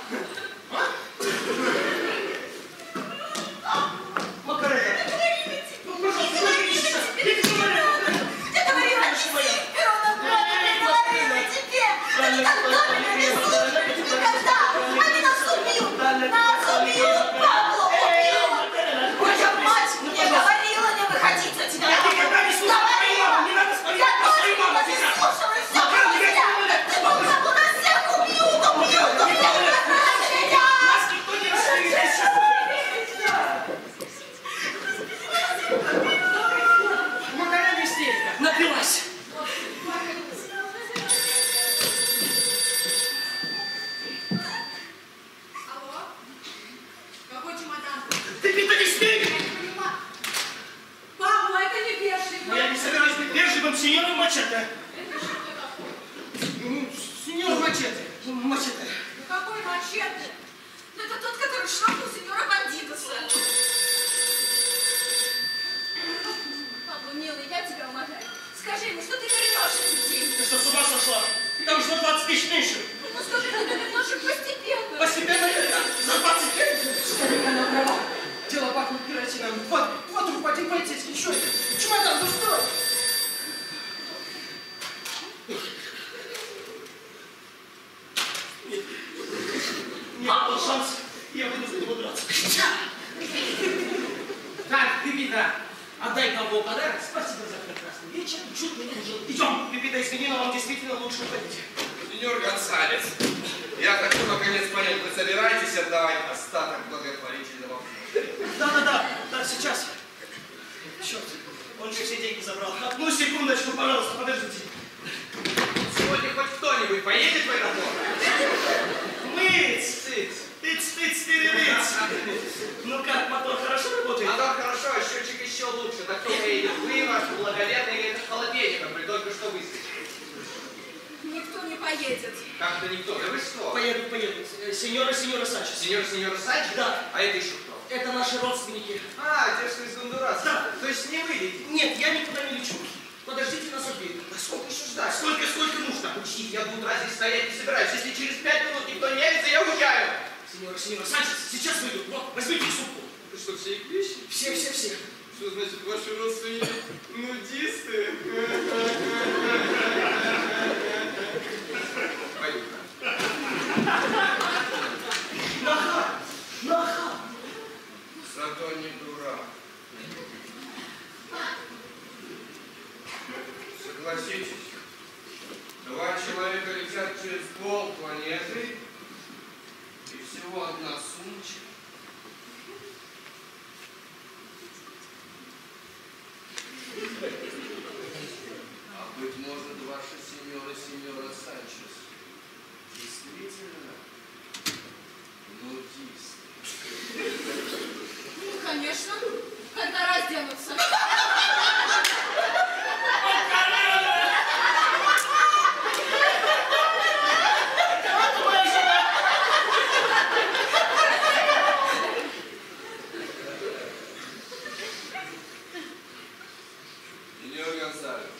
Макарена. Ну, пожалуйста, не сейчас. Я тебе говорю. Я говорила, неси перо на брови, говорила тебе. Ты никогда меня не слушаешь, никогда. Они нас убьют, нас убьют, Пабло, убьют. Моя мать мне говорила не выходить за тебя. Я никогда не слушал твою маму, не надо смотреть Я на свою маму тоже сейчас. не слушала, и все Макарена, я нельзя. тебе говорю. Ты думала, что нас всех убьют, убьют, убьют, разбрать меня. Нас никто не расстреляет сейчас. Макарена истерика. Напилась. Алло? Какой чемодан? Ты меня не смей. Я не понимаю. Пабло, это не вежливо. Я не собираюсь быть вежливым сеньором Мачете. Это что такое? Ну, сеньор Мачете. Мачете. Ну какой мачете? Ну это тот, который шляпнул сеньора Бандидоса. Пабло, милый, я тебя умоляю. Скажи ему, что ты вернешь эти деньги. Ты что, с ума сошла? Там же на двадцать тысяч меньше. Ну скажи, что ты вернешь их постепенно. Постепенно это за двадцать лет. Старика она права. Дело пахнет керосином. Два, два трупа, один полицейский. Еще один. Чемодан, устрой. Нет, был шанс, я буду за него драться. Так, Пипита, отдай Павлу подарок. Спасибо за прекрасный вечер. Чуть не ужин. Идем, Пипита, извини, но вам действительно лучше уходить. Сеньор Гонсалес, я хочу наконец понять, вы собираетесь отдавать остаток благотворительного фонда? Да-да-да, да, сейчас. Черт, он же все деньги забрал. Одну секундочку, пожалуйста, подождите. Сегодня хоть кто-нибудь кто-нибудь поедет в аэропорт? Мыц, тыц, тыц, тыц, тыры-рыц. Ну как, мотор хорошо работает? Мотор хорошо, а счетчик еще лучше. Так кто поедет? Вы, ваш благоверный, или этот холодильник, который только что выскочил? Никто не поедет. Как-то никто. Да вы что? Поедут, поедут. Э, Сеньора, сеньора Санчес. Сеньор, сеньор Санчес? Да. А это еще кто? Это наши родственники. А, те, что из Гондураса. Да. То есть не вы летите? Нет, я никуда не лечу. Подождите нас обеих. Да сколько еще ждать? Сколько, сколько нужно? Учти, я до утра здесь стоять не собираюсь. Если через пять минут никто не явится, я уезжаю. Сеньора, сеньора Санчес, сейчас выйдут. Вот, возьмите их сумку. Ты что, все их вещи? Все, все, все. Что значит ваши родственники нудисты? Пойду-ка. Наха! Наха! Зато не дурак. Согласитесь, два человека летят через пол планеты и всего одна сумочка. А быть может, ваша сеньора, сеньора Санчес действительно нудист. Ну, конечно, когда разденутся. Сеньор Гонсалес,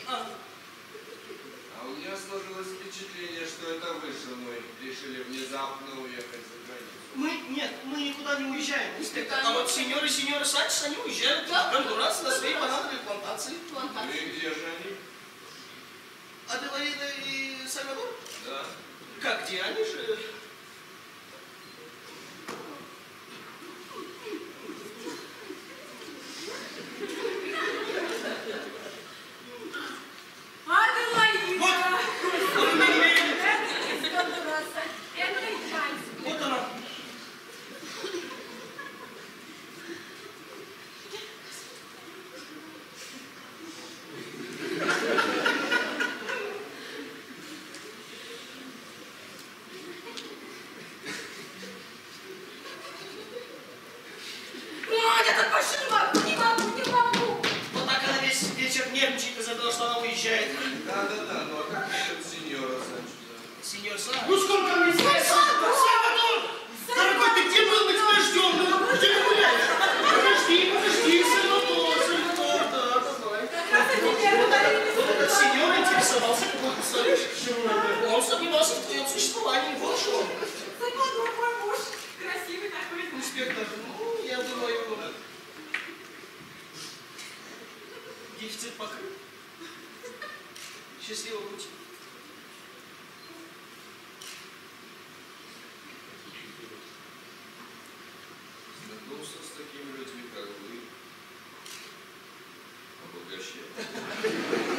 а у меня сложилось впечатление, что это вы с женой решили внезапно уехать за границу. Мы, нет, мы никуда не уезжаем, инспектор. А вот сеньоры и сеньора Санчес, они уезжают в Гондурас на свои банановые плантации. Ну и где же они? Аделаида и Сальвадор? Да. Как где? Они же... Аделаида! Вот! Вот вы не верите? Это из Гондураса. Это итальянский. Вот она. Ой, я так больше не могу, не могу, не могу. Вот так она весь вечер нервничает из-за того, что она уезжает. Да-да-да, ну а как насчет сеньора Санчеса? Сеньор Санчес. Ну сколько мне здесь? Сальвадор! Дорогой, ты где был? Мы тебя ждем. Ну, где ты гуляешь? Подожди, подожди, Сальвадор, Сальвадор, да, давай. Как раз это тебе говорили. Вот этот сеньор интересовался, как ты представляешь? Он сомневался в твоем существовании. Вот что. Сальвадор, мой муж. Красивый такой. Инспектор, ну, я думаю, дефицит покрыт. Счастливого пути. Знакомство с такими людьми, как вы, обогащает.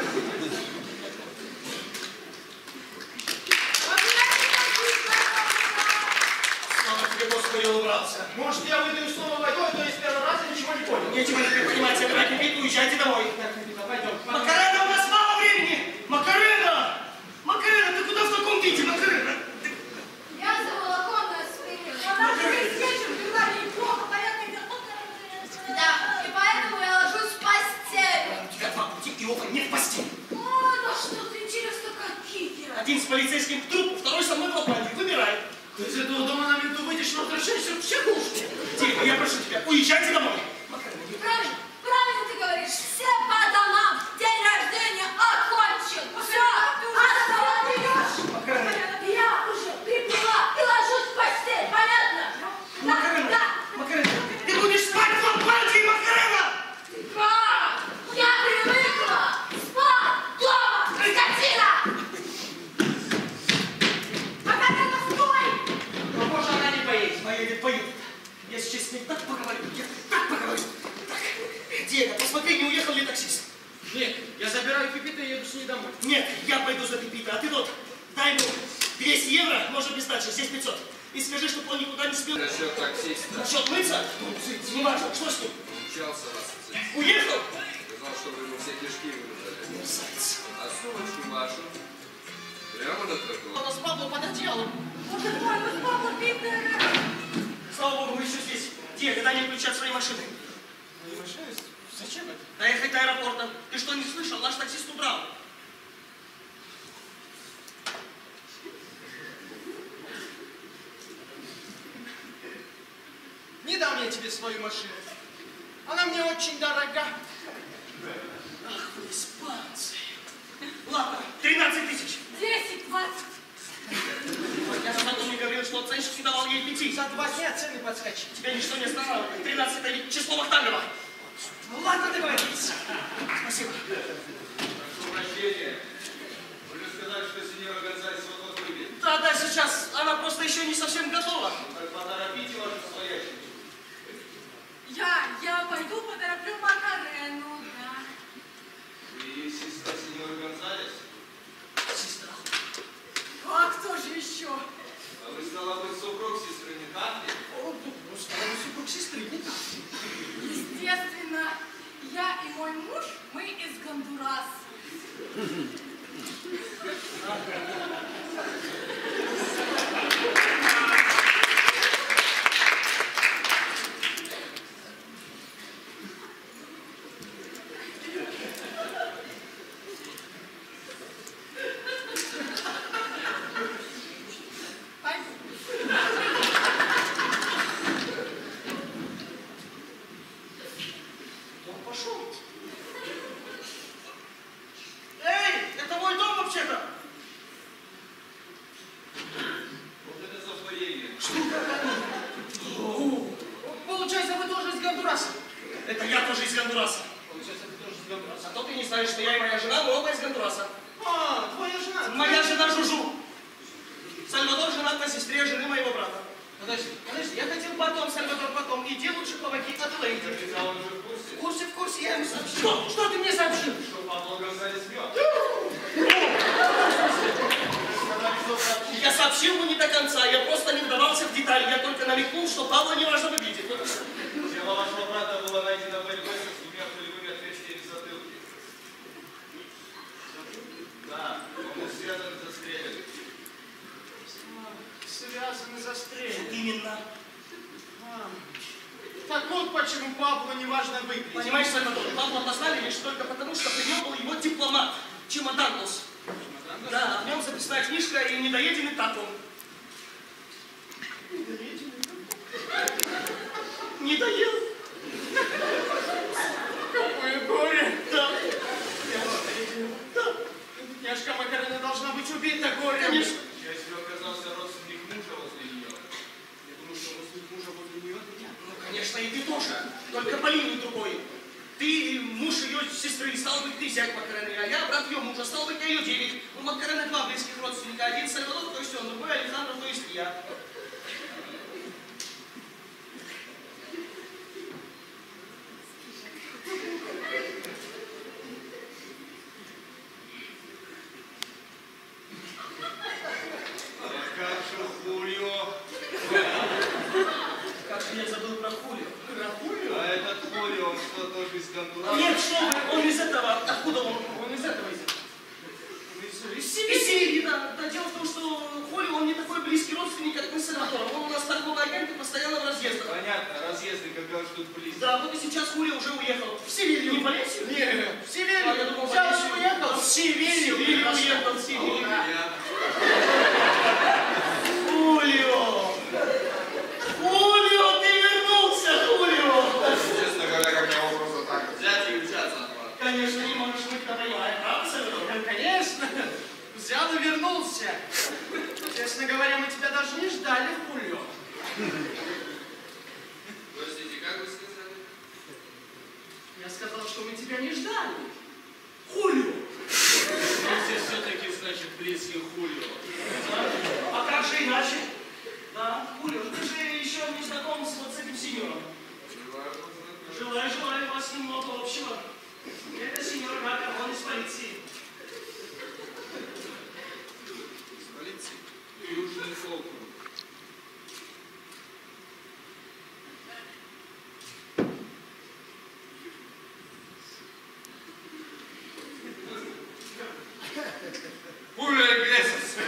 Слава тебе, Господи, убрался. Может, я выйду из слова водой, то есть первый раз я ничего не понял. Нечего теперь понимать, собирайте битву, уезжайте домой. Так, Никита, пойдем. Макарена, у нас мало времени! Макарена! Макарена, ты куда в таком виде, Макарена? Я за молоком на свинью. Она же весь вечер была неплохо, понятно, где да, и поэтому я ложусь в постель. У тебя два пути, и оба не в постель. О, да что ты, интересно, какие? Один с полицейским к трупу, второй со мной в лапанде. Выбирай. Ты из этого дома на минуту выйдешь, но возвращайся в психушку. Тихо, я прошу тебя, уезжайте домой. Макарена, не Правильно, правильно ты говоришь. Все по домам. День рождения окончен. Все, а за тобой берешь. Макарена. Я уже припила и ложусь в постель, понятно? Да, Макарена, да. Макарена, ты будешь спать в лапанде, Макарена! Как? Я привыкла спать дома, скотина! Макарена, стой! Похоже, она не поедет. Поедет, поедет. Я сейчас с ней так поговорю, я так поговорю. Так, Диего, посмотри, не уехал ли таксист? Нет, я забираю Пипита и еду с ней домой. Нет, я пойду за Пипита, а ты вот, дай ему двести евро, может без дачи, здесь пятьсот. И скажи, чтобы он никуда не спил. Насчет таксиста. Насчет мыться? Ну, не важно, что с ним? Умчался вас. Прямо на тротуар. Она с Пабло под одеялом. Боже мой, мы с папой Питер. Слава богу, вы еще здесь. Где? Когда они ключи от своей машины? Мои машины? Зачем это? Доехать до аэропорта. Ты что, не слышал? Наш таксист удрал. Не дам я тебе свою машину. Она мне очень дорога. Ах, вы испанцы. Ладно, тринадцать тысяч. Десять, двадцать. Я за потом не говорил, что оценщик не давал ей пяти. За два дня цены подскочили. Тебя ничто не останавливает. тринадцать это ведь число Вахтангова. Ну ладно, договорились. Спасибо. Прошу прощения. Вы же сказали, что сеньора Гонсалес вот-вот выйдет. Да, да, сейчас. Она просто еще не совсем готова. Так поторопите вашу своячку. Я, я пойду потороплю Макарену, да. Вы сестра сеньора Гонсалес? Сестра. А кто же еще? А вы, стала быть, супруг сестры, не так ли? О, ну, стала супруг сестры, не так. Естественно, я и мой муж, мы из Гондураса. Он пошел. Эй, это мой дом вообще-то. Вот это совпадение. Получается, вы тоже из Гондураса? Это я тоже из Гондураса. Получается, вы тоже из Гондураса. А то ты не знаешь, что я и моя жена, мы оба из Гондураса. А, твоя жена. Моя жена Жужу. Сальвадор женат на сестре жены моего брата. Подожди, подожди, я хотел Потом, Сальвадор, потом. Иди лучше помоги Аделаиде. Капитан уже в курсе? В курсе, в курсе, я ему сообщил. Что? Что ты мне сообщил? Что Пабло Гонсалес мертв. Я сообщил ему не до конца, я просто не вдавался в детали, я только намекнул, что Павла неважно выглядит. Тело вашего брата было найдено борьбой с двумя пулевыми отверстиями в затылке. Да, он связан с застреленным. связаны застрелен. Именно. А, так вот почему Пабло неважно выглядит. Понимаешь, Сальвадор, Павла послали лишь только потому, что при нем был его дипломат, Чемоданус. Да, в нем записная книжка и недоеденный тату. Не доел? Какое горе! Да. Бедняжка Макарена должна быть убита горем. Конечно. Я себе оказался родственник мужа возле нее. Я думаю, что родственник мужа возле нее это я. Ну, конечно, и ты тоже, только по линии другой. Ты муж ее сестры, стал быть, ты зять Макарены, а я брат ее мужа, стал быть, я ее девять. У Макарены два близких родственника, один Сальвадор, то есть он, другой Александр, то есть я. А как же Хулио? Как же я забыл про Хулио? Про Хулио? А этот Хулио, он что, тоже из Гондураса? Нет, что вы, он из этого, откуда он? Он из этого из... Из, из Сибири, да. Да. Дело в том, что Хулио, он не такой близкий родственник, как мы с Сальвадором. Он у нас торговый агент и постоянно в разъездах. Понятно, разъезды, когда ждут близко. Да, вот и сейчас Хулио уже уехал. В Севилью. Не в Валенсию? Нет, в Севилью. А, я думал, в Взял и Валенсию. уехал в Севилью. В Севилью уехал, в Севилью. Я... Хулио! Хулио, ты вернулся, Хулио! Честно говоря, как я его просто так Взять и взяться от вас. Конечно, не можешь быть понимать, правда, Сальвадор? Ну, конечно. Взял и вернулся. Честно говоря, мы тебя даже не ждали, Хулио. Простите, как вы сказали? Я сказал, что мы тебя не ждали. Хулио. Здесь все-таки, значит, близкий Хулио. А как же иначе? Да, Хулио, ты же еще не знаком с вот с этим сеньором. Желаю, желаю, у вас немного общего. Это сеньор Гакер, он из полиции. Из полиции? Южный округ. Хулио Иглесиас.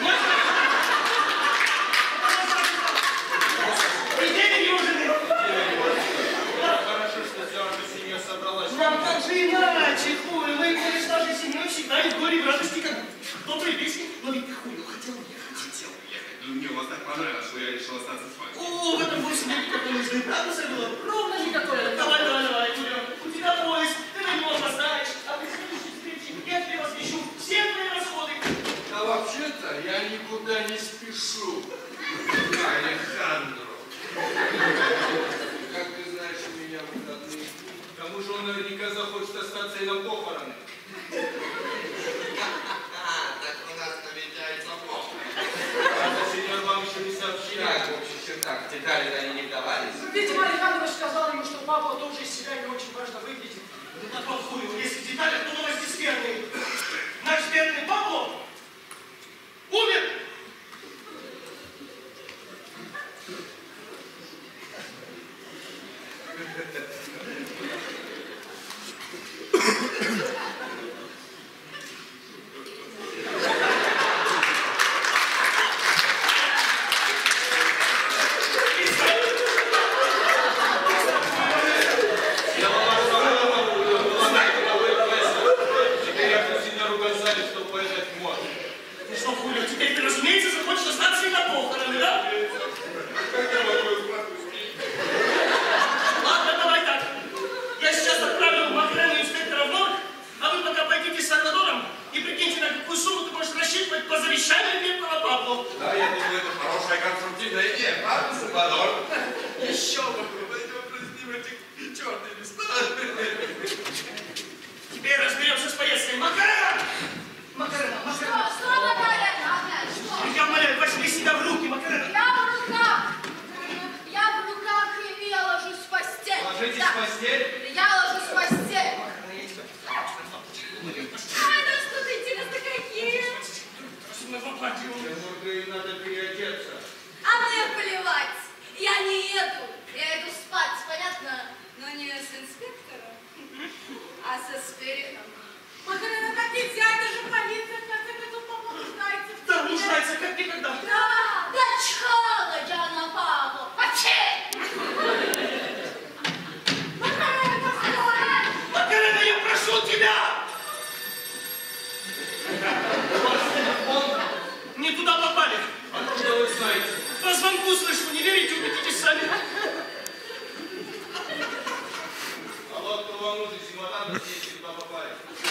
О, в этом больше нет никакой нужды. Правда, Савелов? Ровно никакой. Давай, давай, давай, Юля. У тебя поезд, ты на него опоздаешь, а при следующей встрече я тебе возмещу все твои расходы. А вообще-то я никуда не спешу, Алехандро. Как ты знаешь, у меня выходные. К тому же он наверняка захочет остаться и на похороны. Так у нас намечается похорон. Правда, сеньор вам еще не сообщили. Так, в общих чертах, в детали они не вдавались. Видимо, Алехандро сказал ему, что папа тоже из себя не очень важно выглядит. Да похуй, если в деталях, то новости скверные. Наш бедный Пабло умер. Теперь я по сеньору Гонсалес, что поехать может. Ну что, Хулио, теперь ты, разумеется, захочешь остаться и на похороны, да? Как я могу их пропустить? Ладно, давай так. Я сейчас отправлю Макрена инспектора в морг, а вы пока пойдите с Сальвадором и прикиньте, на какую сумму ты можешь рассчитывать по завещанию бедного Пабло. Да, я думаю, это хорошая конструктивная идея, правда, Сальвадор? Еще бы. Пойдем разним этих черных места. Теперь разберемся с поездкой. Макарена! Макарена, Что, Макарена. что, Макарена, опять, что? Я умоляю, возьми себя в руки, Макарена. Я в руках. Я в руках, и я ложусь в постель. Ложитесь Да. в постель. Я ложусь в постель. Макарена, я тебя... Ай, да что ты, интересно, какие? Мы попадем. Может, ей надо переодеться. А мне плевать. Я не еду. Я иду спать, понятно? Но не с инспектором, а со Спиридом. Макарена, так нельзя, это же полиция, в конце концов, папа нуждается в Да, тебе. нуждается, как никогда. Да, да чхала я на папу. Почти. Макарена, стой! Макарена, я прошу тебя! Не туда попали. Откуда вы знаете? По звонку слышу, не верите, убедитесь сами. А вот кто вам нужен, чемодан, если туда попали.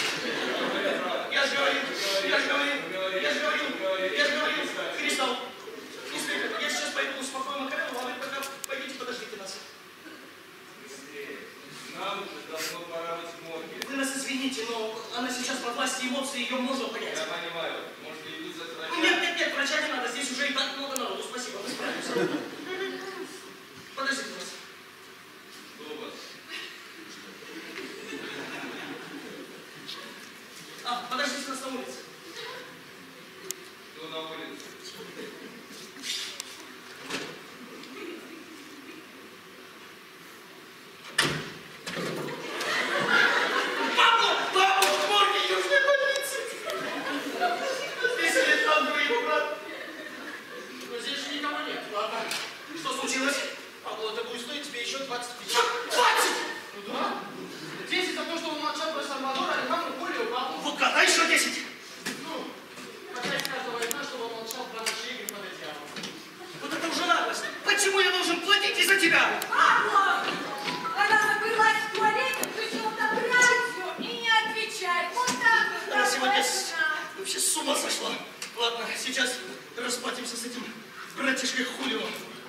Я же говорил, я же говорил, я же говорил, я же говорил. Перестал. Инспектор, я сейчас пойду успокою Макарену, а вы пока пойдите, подождите нас. Быстрее. Нам уже давно пора быть в морге. Вы нас извините, но она сейчас во власти эмоций, ее можно понять. Я понимаю. Может, ли вызвать врача? Нет, нет, нет, врача не надо, здесь уже и так много народу. Спасибо, мы справимся. Подождите нас. Что у вас? А, подождите нас на улице. Кто на улице? Пабло! Пабло! В морге Южной больницы! Здесь Александр и его брат. Но здесь же никого нет. Ладно. Что случилось? Пабло, это будет стоить тебе еще двадцать тысяч. Двадцать! Ну да. десять за то, что он молчал про Сальвадор, Алехандро, Хулио, папу. Вот гад, а еще десять! Ну, по части каждого из нас, чтобы он молчал про наши игры под одеялом. Вот это уже наглость! Почему я должен платить из-за тебя? Папа! Она забылась в туалете, включила там радио и не отвечает. Вот так вот. Она сегодня с... нормально. вообще с ума сошла. Ладно, сейчас расплатимся с этим братишкой Хулио.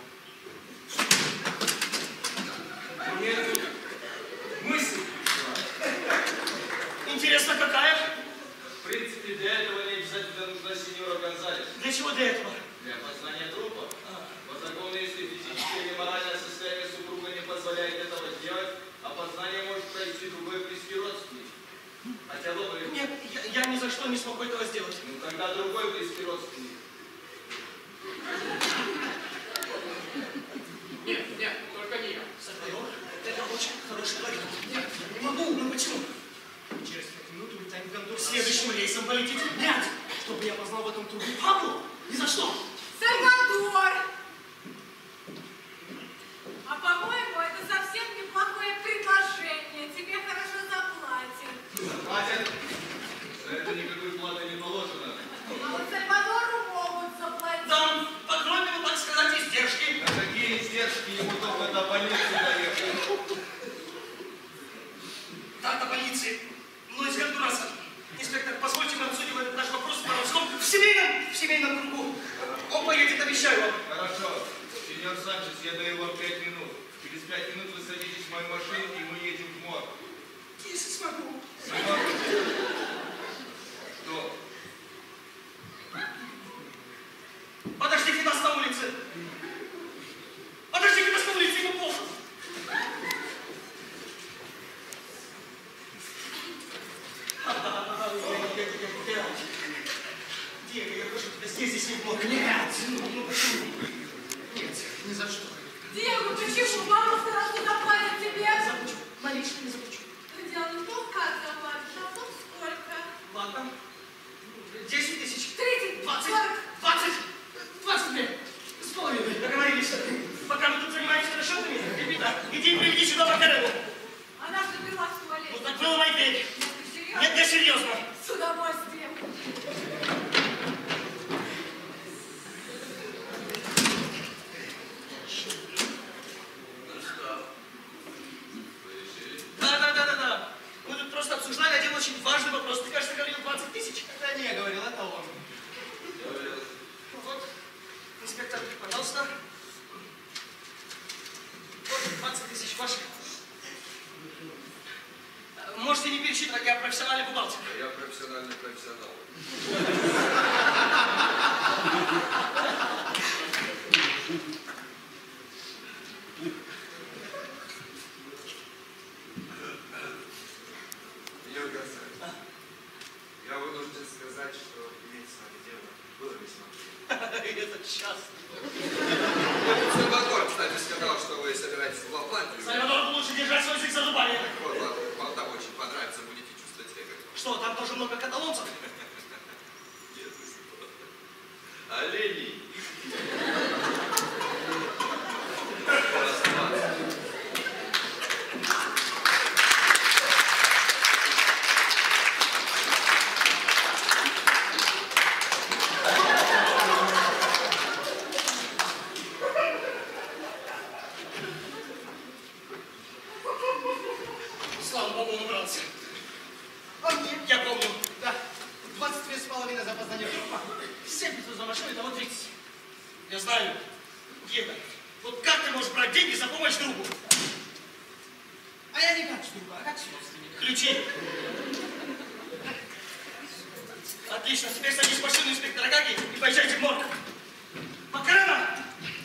Мне тут мысль. Интересно, какая? В принципе, для этого не обязательно нужна сеньора Гонсалес. Для чего для этого? Для опознания трупа. По закону, если физическое или моральное состояние супруга не позволяет этого сделать, опознание может пройти другой близкий родственник. Хотя бы вы... Нет, я, я ни за что не смогу этого сделать. Ну, тогда другой близкий родственник. Нет, нет, только не я. Сальвадор, это очень хороший вариант. Нет, не могу. Ну почему? Через пять минут вы там в контору следующим рейсом полетите. Нет, чтобы я познал в этом трубе Пабло. Ни за что. Сальвадор! А по-моему, это совсем неплохое предложение. Тебе хорошо заплатят. Хватит! За это никакой платы не положено. А вот Сальвадору могут заплатить. Там, покроме, ну, так сказать, издержки. А какие издержки, ему только до больницы доехать. Да, до больницы. Ну, из Гондураса. Инспектор, позвольте мы обсудим этот наш вопрос в Боровском в семейном, в семейном кругу. Он поедет, обещаю вам. Хорошо. Сеньор Санчес, я даю вам пять минут. Через пять минут вы садитесь в мою машину, и мы едем в морг. Если смогу. Что? Подождите нас на улице. Подождите нас на улице, ему плохо. Диего, я прошу тебя, здесь, здесь не плохо. Нет, ну, ну почему? Нет, ни за что. Диего, почему? Мама сказала, что заплатит тебе. Заплачу. Наличные не заплачу. Диана, ну как заплатишь? А то сколько? Ладно. Десять тысяч. Тридцать. Двадцать. Сорок. Двадцать. Двадцать две. С половиной. Договорились. Пока мы тут занимаемся расчетами, ребята, иди приведи сюда Макарену. Она же была в туалете. Ну так было мой день. Нет, ты серьезно? Нет, я серьезно. С удовольствием. Да, да, да, да, да. Мы тут просто обсуждали один очень важный вопрос. Ты, кажется, говорил двадцать тысяч. Это не говорил, это он. Вот, инспектор, пожалуйста. Вот двадцать тысяч ваших. Можете не пересчитывать, я профессиональный бухгалтер. Я профессиональный профессионал. Юрий Гасаевич, я вынужден сказать, что иметь с вами дело было весьма приятно. Это часто. Сальвадор, кстати, сказал, что вы собираетесь в Лапландию. Сальвадор, лучше держать свой язык за зубами. Вот, ладно, вам там очень понравится, будете чувствовать себя как. Что, там тоже много каталонцев? Нет, вы что? Оленей. Слава Богу, он убрался. Помни. Я помню. Да. двадцать две с половиной за опоздание трупа. семь пятьсот за машину, того тридцать. Я знаю, Диего, вот как ты можешь брать деньги за помощь другу? А я не как друга, а как родственник. Ключи. Отлично, теперь садись в машину инспектора Гаги и поезжайте в морг. Макарена!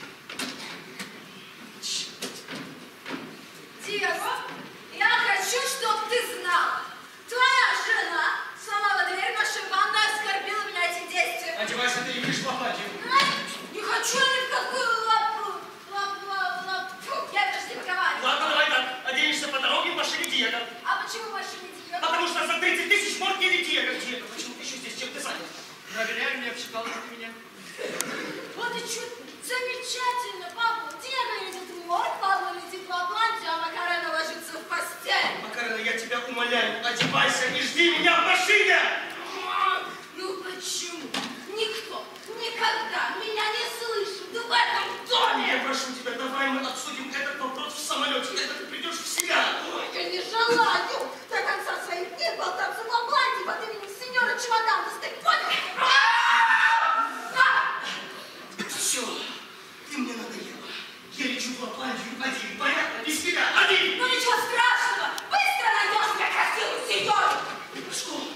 Диего, я хочу, чтобы ты знал. Твоя жена сломала дверь в нашу ванну и оскорбила меня этим действием. Одевайся, ты летишь в оплате. Не хочу я ни в какую лапу. Лап, лап, лап. Фу, я даже не поговариваю. Ладно, давай так. Оденешься по дороге в машине Диего. А почему машина Диего? Потому что за тридцать тысяч морг не Диего. Диего, почему ты еще здесь? Чем ты занят? Проверяю, не обсчитал ли ты меня. Вот и чудно. Замечательно, папа. Диего едет в морг, папа летит в Атлантию, а Макарена ложится в постель. Макарена, я тебя умоляю, одевайся и жди меня в машине! Ну почему? Никто никогда меня не слышит в этом доме. Я прошу тебя, давай мы обсудим этот вопрос в самолете, когда ты придешь в себя. Ой, я не желаю до конца своих дней болтаться в Атланте под именем сеньора Чемоданос. Ты понял? Все, ты мне надоела. Я лечу в Атлантию один, понятно? Без тебя один! Ну ничего страшного, быстро найдешь мне красивую сеньору. Что?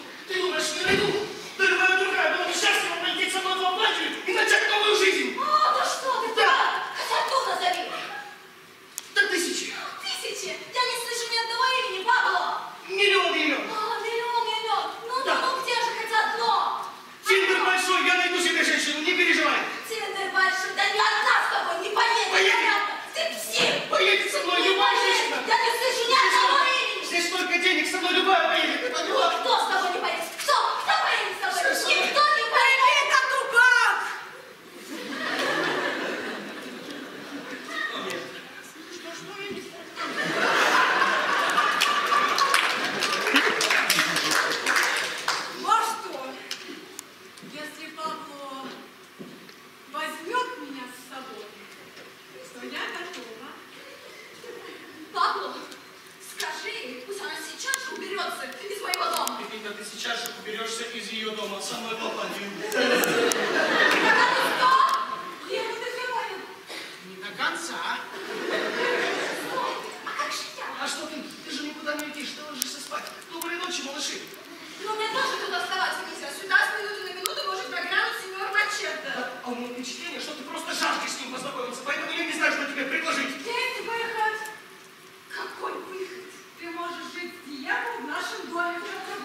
со мной в Лапландию. Ева, ты все понял? Не до конца. А как же я? А что ты? Ты же никуда не летишь, ты ложишься спать. Доброй ночи, малыши. Ну, мне тоже тут оставаться нельзя. Сюда с минуты на минуту может заглянуть сеньор Мачете. А у меня впечатление, что ты просто жаждешь с ним познакомиться, поэтому я не знаю, что тебе предложить. Есть выход. Какой выход? Ты можешь жить с Диего в нашем доме.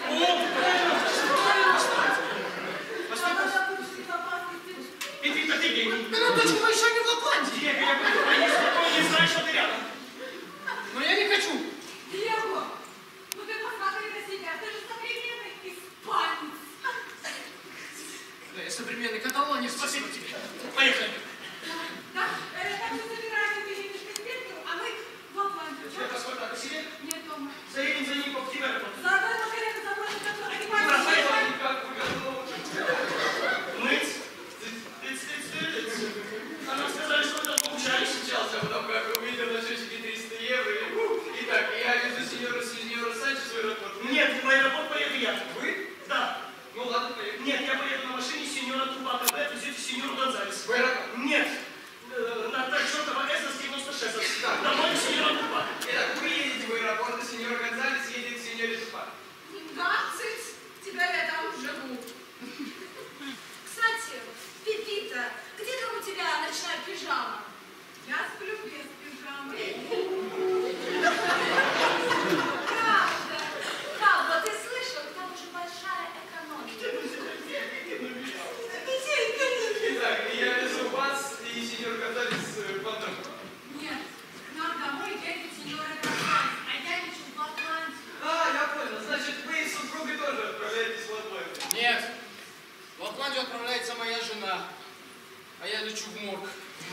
Она допустит опасности. Петрита, ты гений. Да ну почему мы еще не в Лапландии? Диего, я понимаю, я спокойно не знаю, что ты рядом. Но я не хочу. Диего, ну ты посмотри на себя. Ты же современный испанец. Да, я современный каталонец, спасибо тебе. Поехали. Да, э, так мы забираем билеты в инспектору, а мы в Лапландию. Я посмотрю, а ты себе? Нет дома. Заедем за ним по тебя. Заодно на колено забросим, как они Ура, пойдут. поехали, как выгодно. Мыть? Тыц, тыц, тыц. А нам сказали, что вы там получались. Сейчас, а потом как увидел на счетчике триста евро. И, ух, итак, я везу сеньора сеньора Санчес в аэропорт. Нет, в аэропорт поеду я. Вы? Да. Ну ладно, поехали. Нет, я поеду на машине сеньора Трупака. Вы отвезете сеньору Гонзалес. В аэропорт? Нет. Э, На трехчетного эс девяносто шесть. Домой к сеньору Трупака. Итак, вы едете в аэропорт, а сеньор Гонзалес едет к сеньоре Тупак. Да, цыц, теперь я там живу. Кстати, Пепита, где там у тебя ночная пижама? Я сплю без пижамы. Правда. Правда, ты слышал, там уже большая экономия. Итак, я везу вас и сеньор Гонзалес в Пантон. Нет, к нам домой едет сеньора Гонзалес, а я лечу в Лапландию. А, я понял. Значит, вы с супругой тоже отправляетесь в Лапландию. Нет. В Лапландию отправляется моя жена. А я лечу в морг.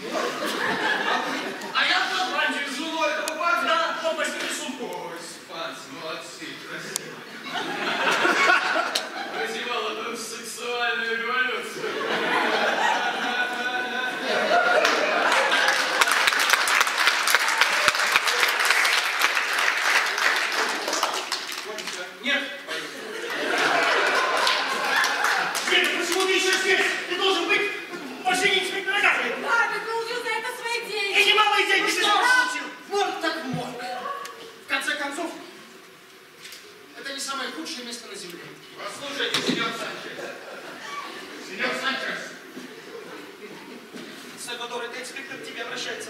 А я в Лапландию с женой этого парня. Да, по постели сумку. Ой, испанцы, молодцы, красиво. Развивала там сексуальную революцию. Нет. Нет, почему ты еще здесь? Ты должен быть в машине инспектора Гатри. Да, ты получил за это свои деньги. И немалые деньги ты получил. Морг так морг. В конце концов, это не самое худшее место на земле. Послушайте, сеньор Санчес. Сеньор Санчес. Сальвадор, это инспектор к тебе обращается.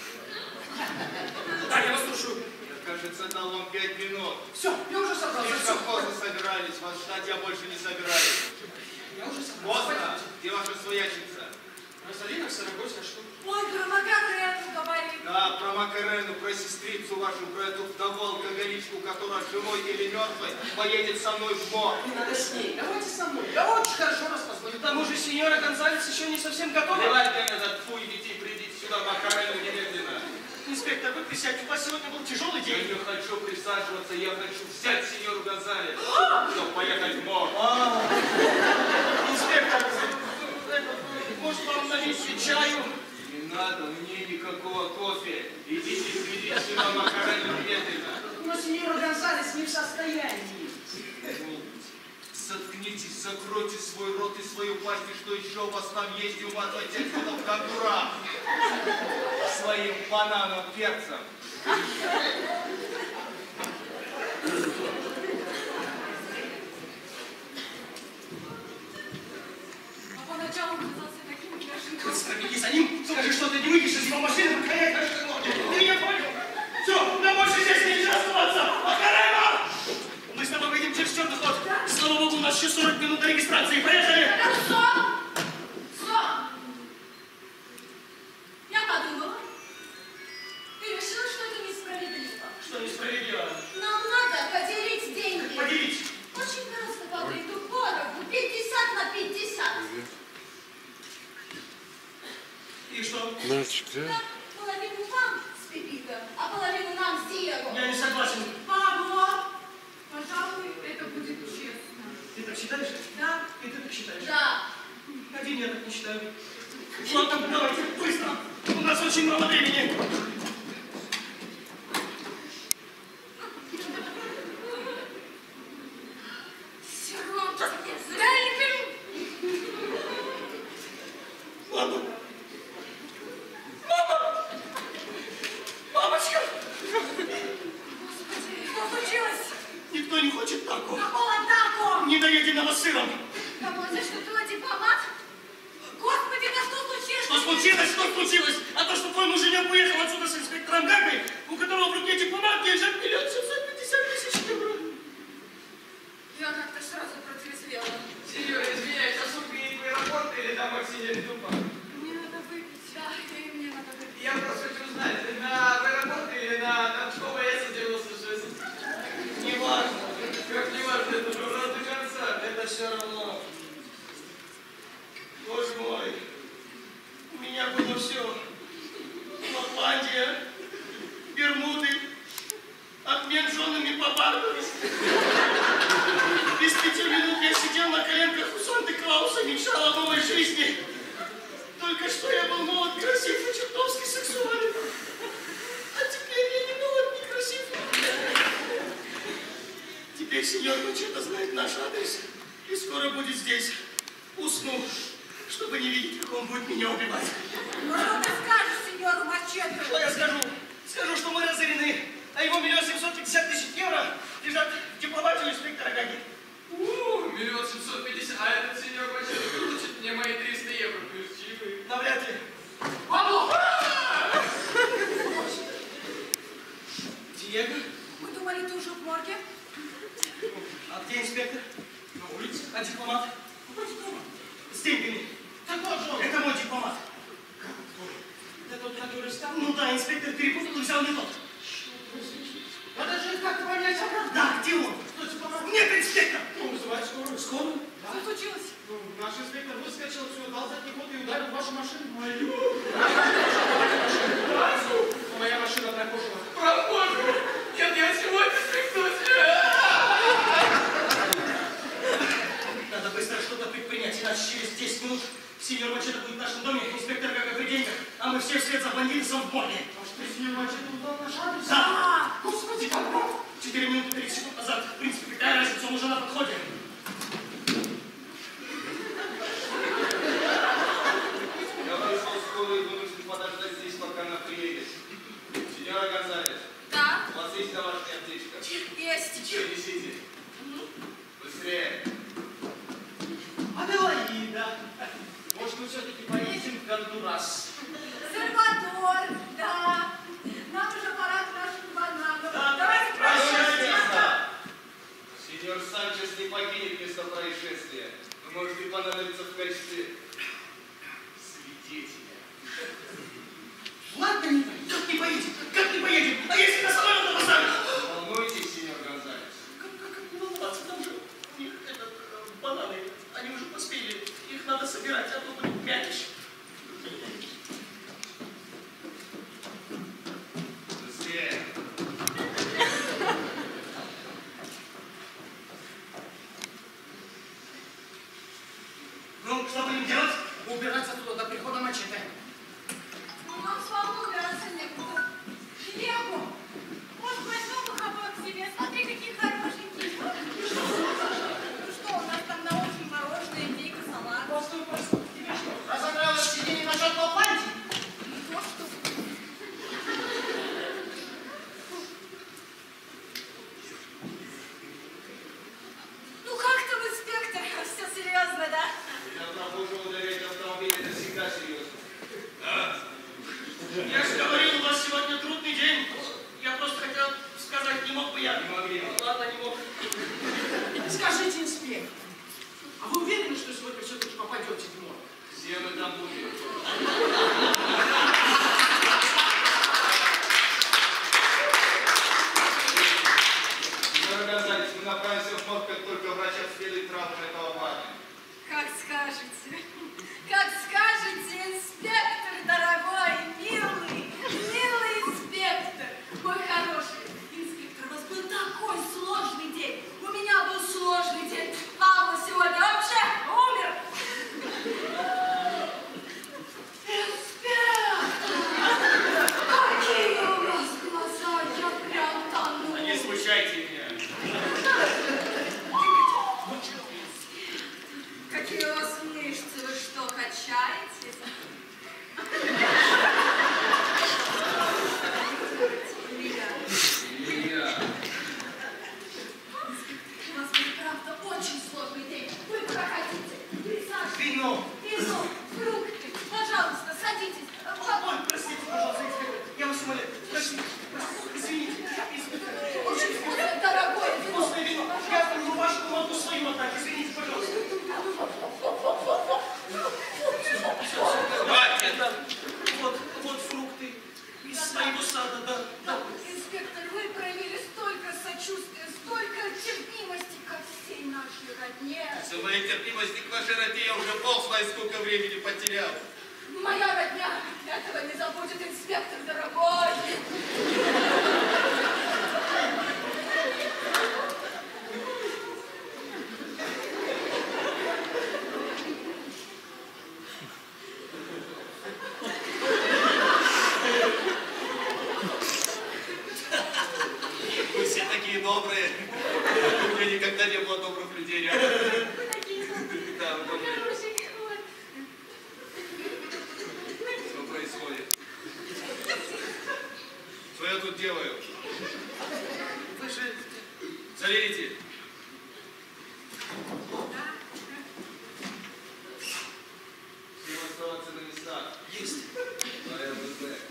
Да, я вас слушаю. Кажется, дал вам пять минут. Все, я уже собрался. Слишком Все. поздно собирались, вас ждать я больше не собираюсь. Я уже собрался. Поздно, где ваша своячница? Розалина в Сарагосе, а что? Ой, про Макарену говорит. Да, про Макарену, про сестрицу вашу, про эту вдову алкоголичку, которая живой или мертвой, поедет со мной в морг. Не надо с ней. Давайте со мной. Я очень хорошо распознаю. К тому же сеньора Гонзалес еще не совсем готова. Давайте этот фу, идите, придите сюда, Макарену, немедленно. Инспектор, вы присядьте, у вас сегодня был тяжелый Я день. не хочу присаживаться, я хочу взять сеньору Гонзалес, чтобы поехать в морг. Инспектор, это, может вам налить чаю? Не надо мне никакого кофе. Идите, придите сюда, Макарену, немедленно. Но сеньора Гонсалес не в состоянии. Заткнитесь, закройте свой рот и свою пасть, и что еще у вас там есть, и уматывайте отсюда, как дурак. Своим бананом перцем. А поначалу казался таким неожиданным. Пробеги за ним, скажи, что ты не выйдешь из его машины, пока я кажется ноги. Ты меня понял? Все, нам больше здесь нельзя оставаться. Макарена! Мы с тобой выйдем через черный ход. Слава богу, у нас еще сорок минут до регистрации. Поехали! Хорошо. Сон. Я подумала. Ты решила, что это несправедливо. Что несправедливо? Нам надо поделить деньги. Поделить. Очень просто, Паблику, поровну. пятьдесят на пятьдесят. И что? Мальчик, Да, да? половину вам с Пепито, а половину нам с Диего. Я не согласен. Пабло, пожалуй, это будет честно. Ты так считаешь? Да? И ты так считаешь? Да. Один я так не считаю. Ладно, давайте, быстро. У нас очень мало времени. Сирота, дай никто не хочет тако. Какого тако? Недоеденного сыром. Володя, что твой дипломат? Господи, да что случилось? Что случилось, что случилось? А то, что твой муженек уехал отсюда с инспектором Гагой, у которого в руке дипломат держит миллион семьсот пятьдесят тысяч евро. Я как-то сразу протрезвела. Сеньор, извиняюсь, а сумка едет в аэропорт или домой к сеньоре Тупа? Мне надо выпить, да, и мне надо выпить. Я просто хочу узнать, на в аэропорт или на Донского С девяносто шесть? Не важно. Как не важно, это же раз до конца. Это все равно. Боже мой. У меня было все. Лапландия, Бермуды, обмен женами по Барбарис. Без пяти минут я сидел на коленках у Санты-Клауса, мечтал о новой жизни. Только что я был молод, красив и чертовски сексуален. А теперь я не молод, не красив. Теперь сеньор Мачете знает наш адрес и скоро будет здесь. Усну, чтобы не видеть, как он будет меня убивать. Ну что ты скажешь, сеньору Мачете? Что я скажу? Скажу, что мы разорены, а его миллион семьсот пятьдесят тысяч евро лежат в дипломате у инспектора Гаги. Ууу, миллион семьсот пятьдесят, а этот сеньор Мачете получит мне мои триста евро плюс чаевые. Навряд ли. Пабло! Диего? Мы думали, ты уже в морге? А где инспектор? На улице. А дипломат? Какой дипломат? С деньгами. Так вот же он. Это мой дипломат. Как твой? Это тот, который стал? Ну да, инспектор перепутал и взял не тот. Подожди, как понять обратно? Да, где он? Кто дипломат? Нет, инспектор! Ну, вызывай скорую. Скорую? Да. Что случилось? Ну, наш инспектор выскочил, все, дал задний ход и ударил в вашу машину. Мою? Моя машина прокожила. Прохожу! Нет, я сегодня свихнусь! Надо быстро что-то предпринять, иначе через десять минут сеньор Мачете будет в нашем доме, инспектор Гага при деньгах, а мы все вслед за бандитом в морге. А что, сеньор Мачете узнал наш адрес? Да! Господи, как прав! Четыре минуты тридцать секунд назад. В принципе, какая разница, он уже на подходе. Я пришел в скорую и вынужден подождать здесь, пока она приедет. Сеньора Гонзалес, Да, у вас есть домашняя аптечка? есть. Принесите. Быстрее. Аделаида, может, мы все-таки поедем в Гондурас? Сальвадор, да. Нам твоей терпимости к нашей родне я уже бог знает сколько времени потерял. Моя родня этого не забудет, инспектор дорогой. Вы все такие добрые. У меня никогда не было добрых людей рядом. Вы такие Да, вы добрые. хорошие. Что происходит? Что я тут делаю? Вы же... Залейте. Всем оставаться на местах. Есть. А я бы знаю.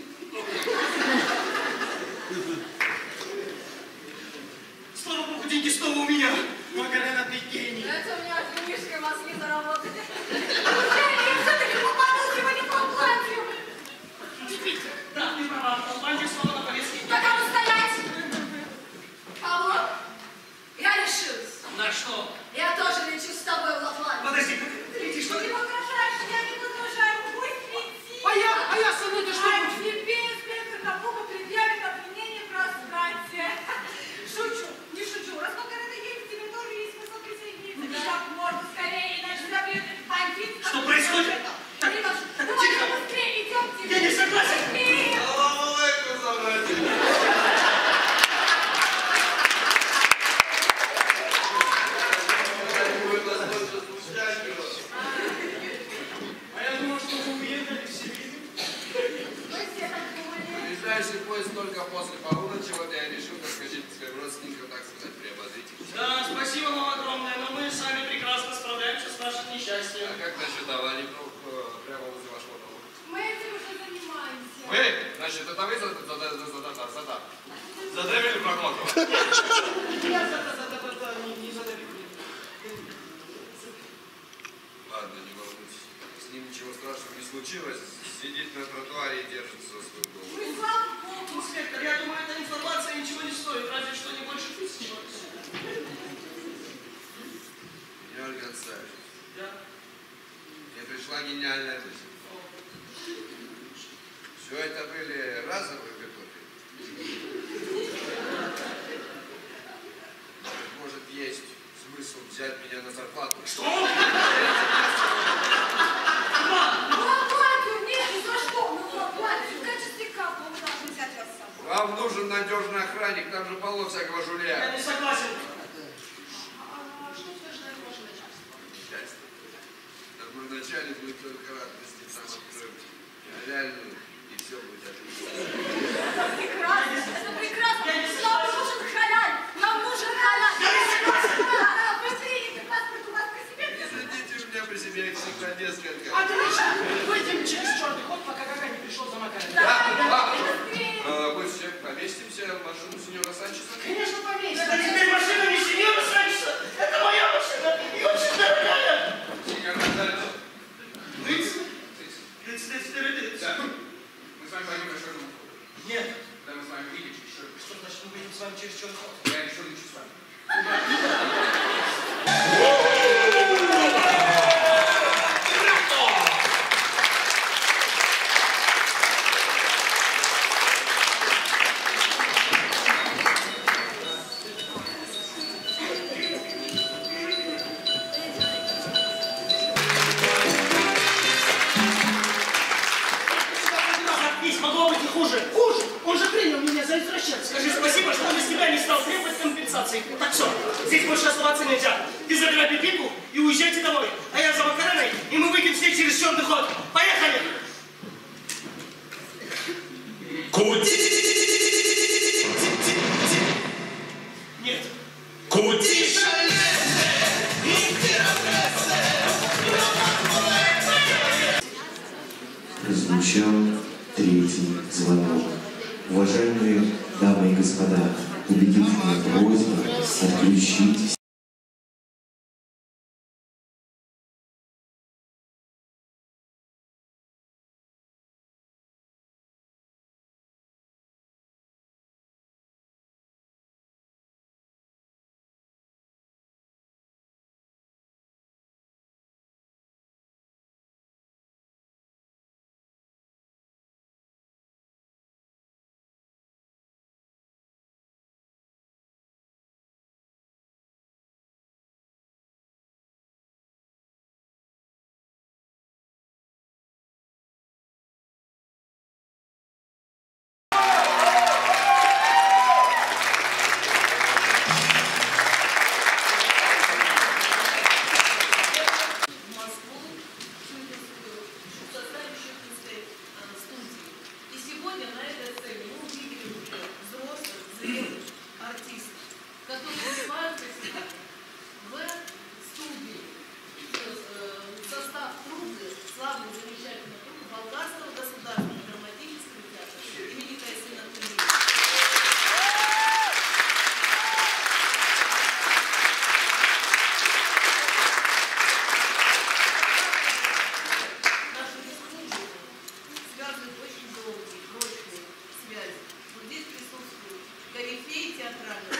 Слава богу, деньги снова у меня. Макарена, ты гений. Это у меня от Мишки мозги заработали. Я все-таки попаду сегодня по платью. Да, ты права. Албания снова на повестке. Так, а ну стоять! Алло? Я решилась. На что? Я тоже лечу с тобой в Лапландию. Подожди, ты, ты летишь, что Ты ты? возражаешь, я не возражаю. Пусть летит. А я, а я со мной то что Ай, будет? тебе инспектор Капука предъявит обвинение в разврате. Шучу, не шучу. Раз Макарена едет, тебе тоже есть смысл присоединиться. Так, можно скорее, иначе забьют бандит. Что происходит? Так, Римаш, так, давай тихо. быстрее, идемте. Я не согласен. Быстрее. Салам алейкум, собратья. Будет нас больше смущать его. А я думал, что вы уехали в Сибирь. Мы все так думали. Ближайший поезд только после полуночи, вот я решил заскочить к своим родственникам, так сказать, приободрить их. Да, спасибо вам огромное, но мы сами прекрасно справляемся с нашим несчастьем. А как насчет Авани вдруг э, прямо возле вашего дома? Мы этим уже занимаемся. Вы? Значит, это вы за за за за за за за задавили Прокопова? Я за за за за за не не задавил. Ладно, не волнуйтесь. С ним ничего страшного не случилось. Сидит на тротуаре и держится за свою голову. Ну и слава богу. Инспектор, я думаю, эта информация ничего не стоит, разве что не больше тысячи. Георгий Гонсалевич, Да. мне пришла гениальная мысль. Все это были разовые выплаты. Может, есть смысл взять меня на зарплату? Что? Лопату, нет, ни за что. Ну, лопату в качестве капа мы должны взять вас с собой. Вам нужен надежный охранник, там же полно всякого Я жулья. не согласен. А что утверждает ваше начальство? Счастье. Так мы вначале будет только радости, там откроем реальную, и все будет отлично. Это прекрасно, это прекрасно. Нам нужен халяль, нам нужен халяль. Я не согласен. А, быстрее, паспорт у вас при себе? Сидите у меня при себе, их всегда несколько. Отлично. Выйдем через черный ход, пока Гага не пришел за Макареной. Да, да. Быстрее. А, мы все поместимся в машину сеньора Санчеса? Конечно, Это поместье. теперь машина не сеньора Санчеса. Это моя машина. И очень дорогая. Сеньор Гонсалес. Тыц. Тыц, тыц, тыц, тыц. Да. Мы с вами пойдем на черном ходу. Нет. Когда мы с вами выйдем через черный ход. Что значит мы выйдем с вами через черный ход? Я решил лечу с вами. Заткнись, могло быть и хуже. Хуже. Он же принял меня за извращенца. Скажи спасибо, что он из тебя не стал требовать компенсации. Так все, здесь больше оставаться нельзя. Ты забирай Пепику и уезжайте домой. А я за Макареной, и мы выйдем все через черный ход. Поехали! Нет. Прозвучал третий звонок. Уважаемые дамы и господа, убедительная просьба отключить театрального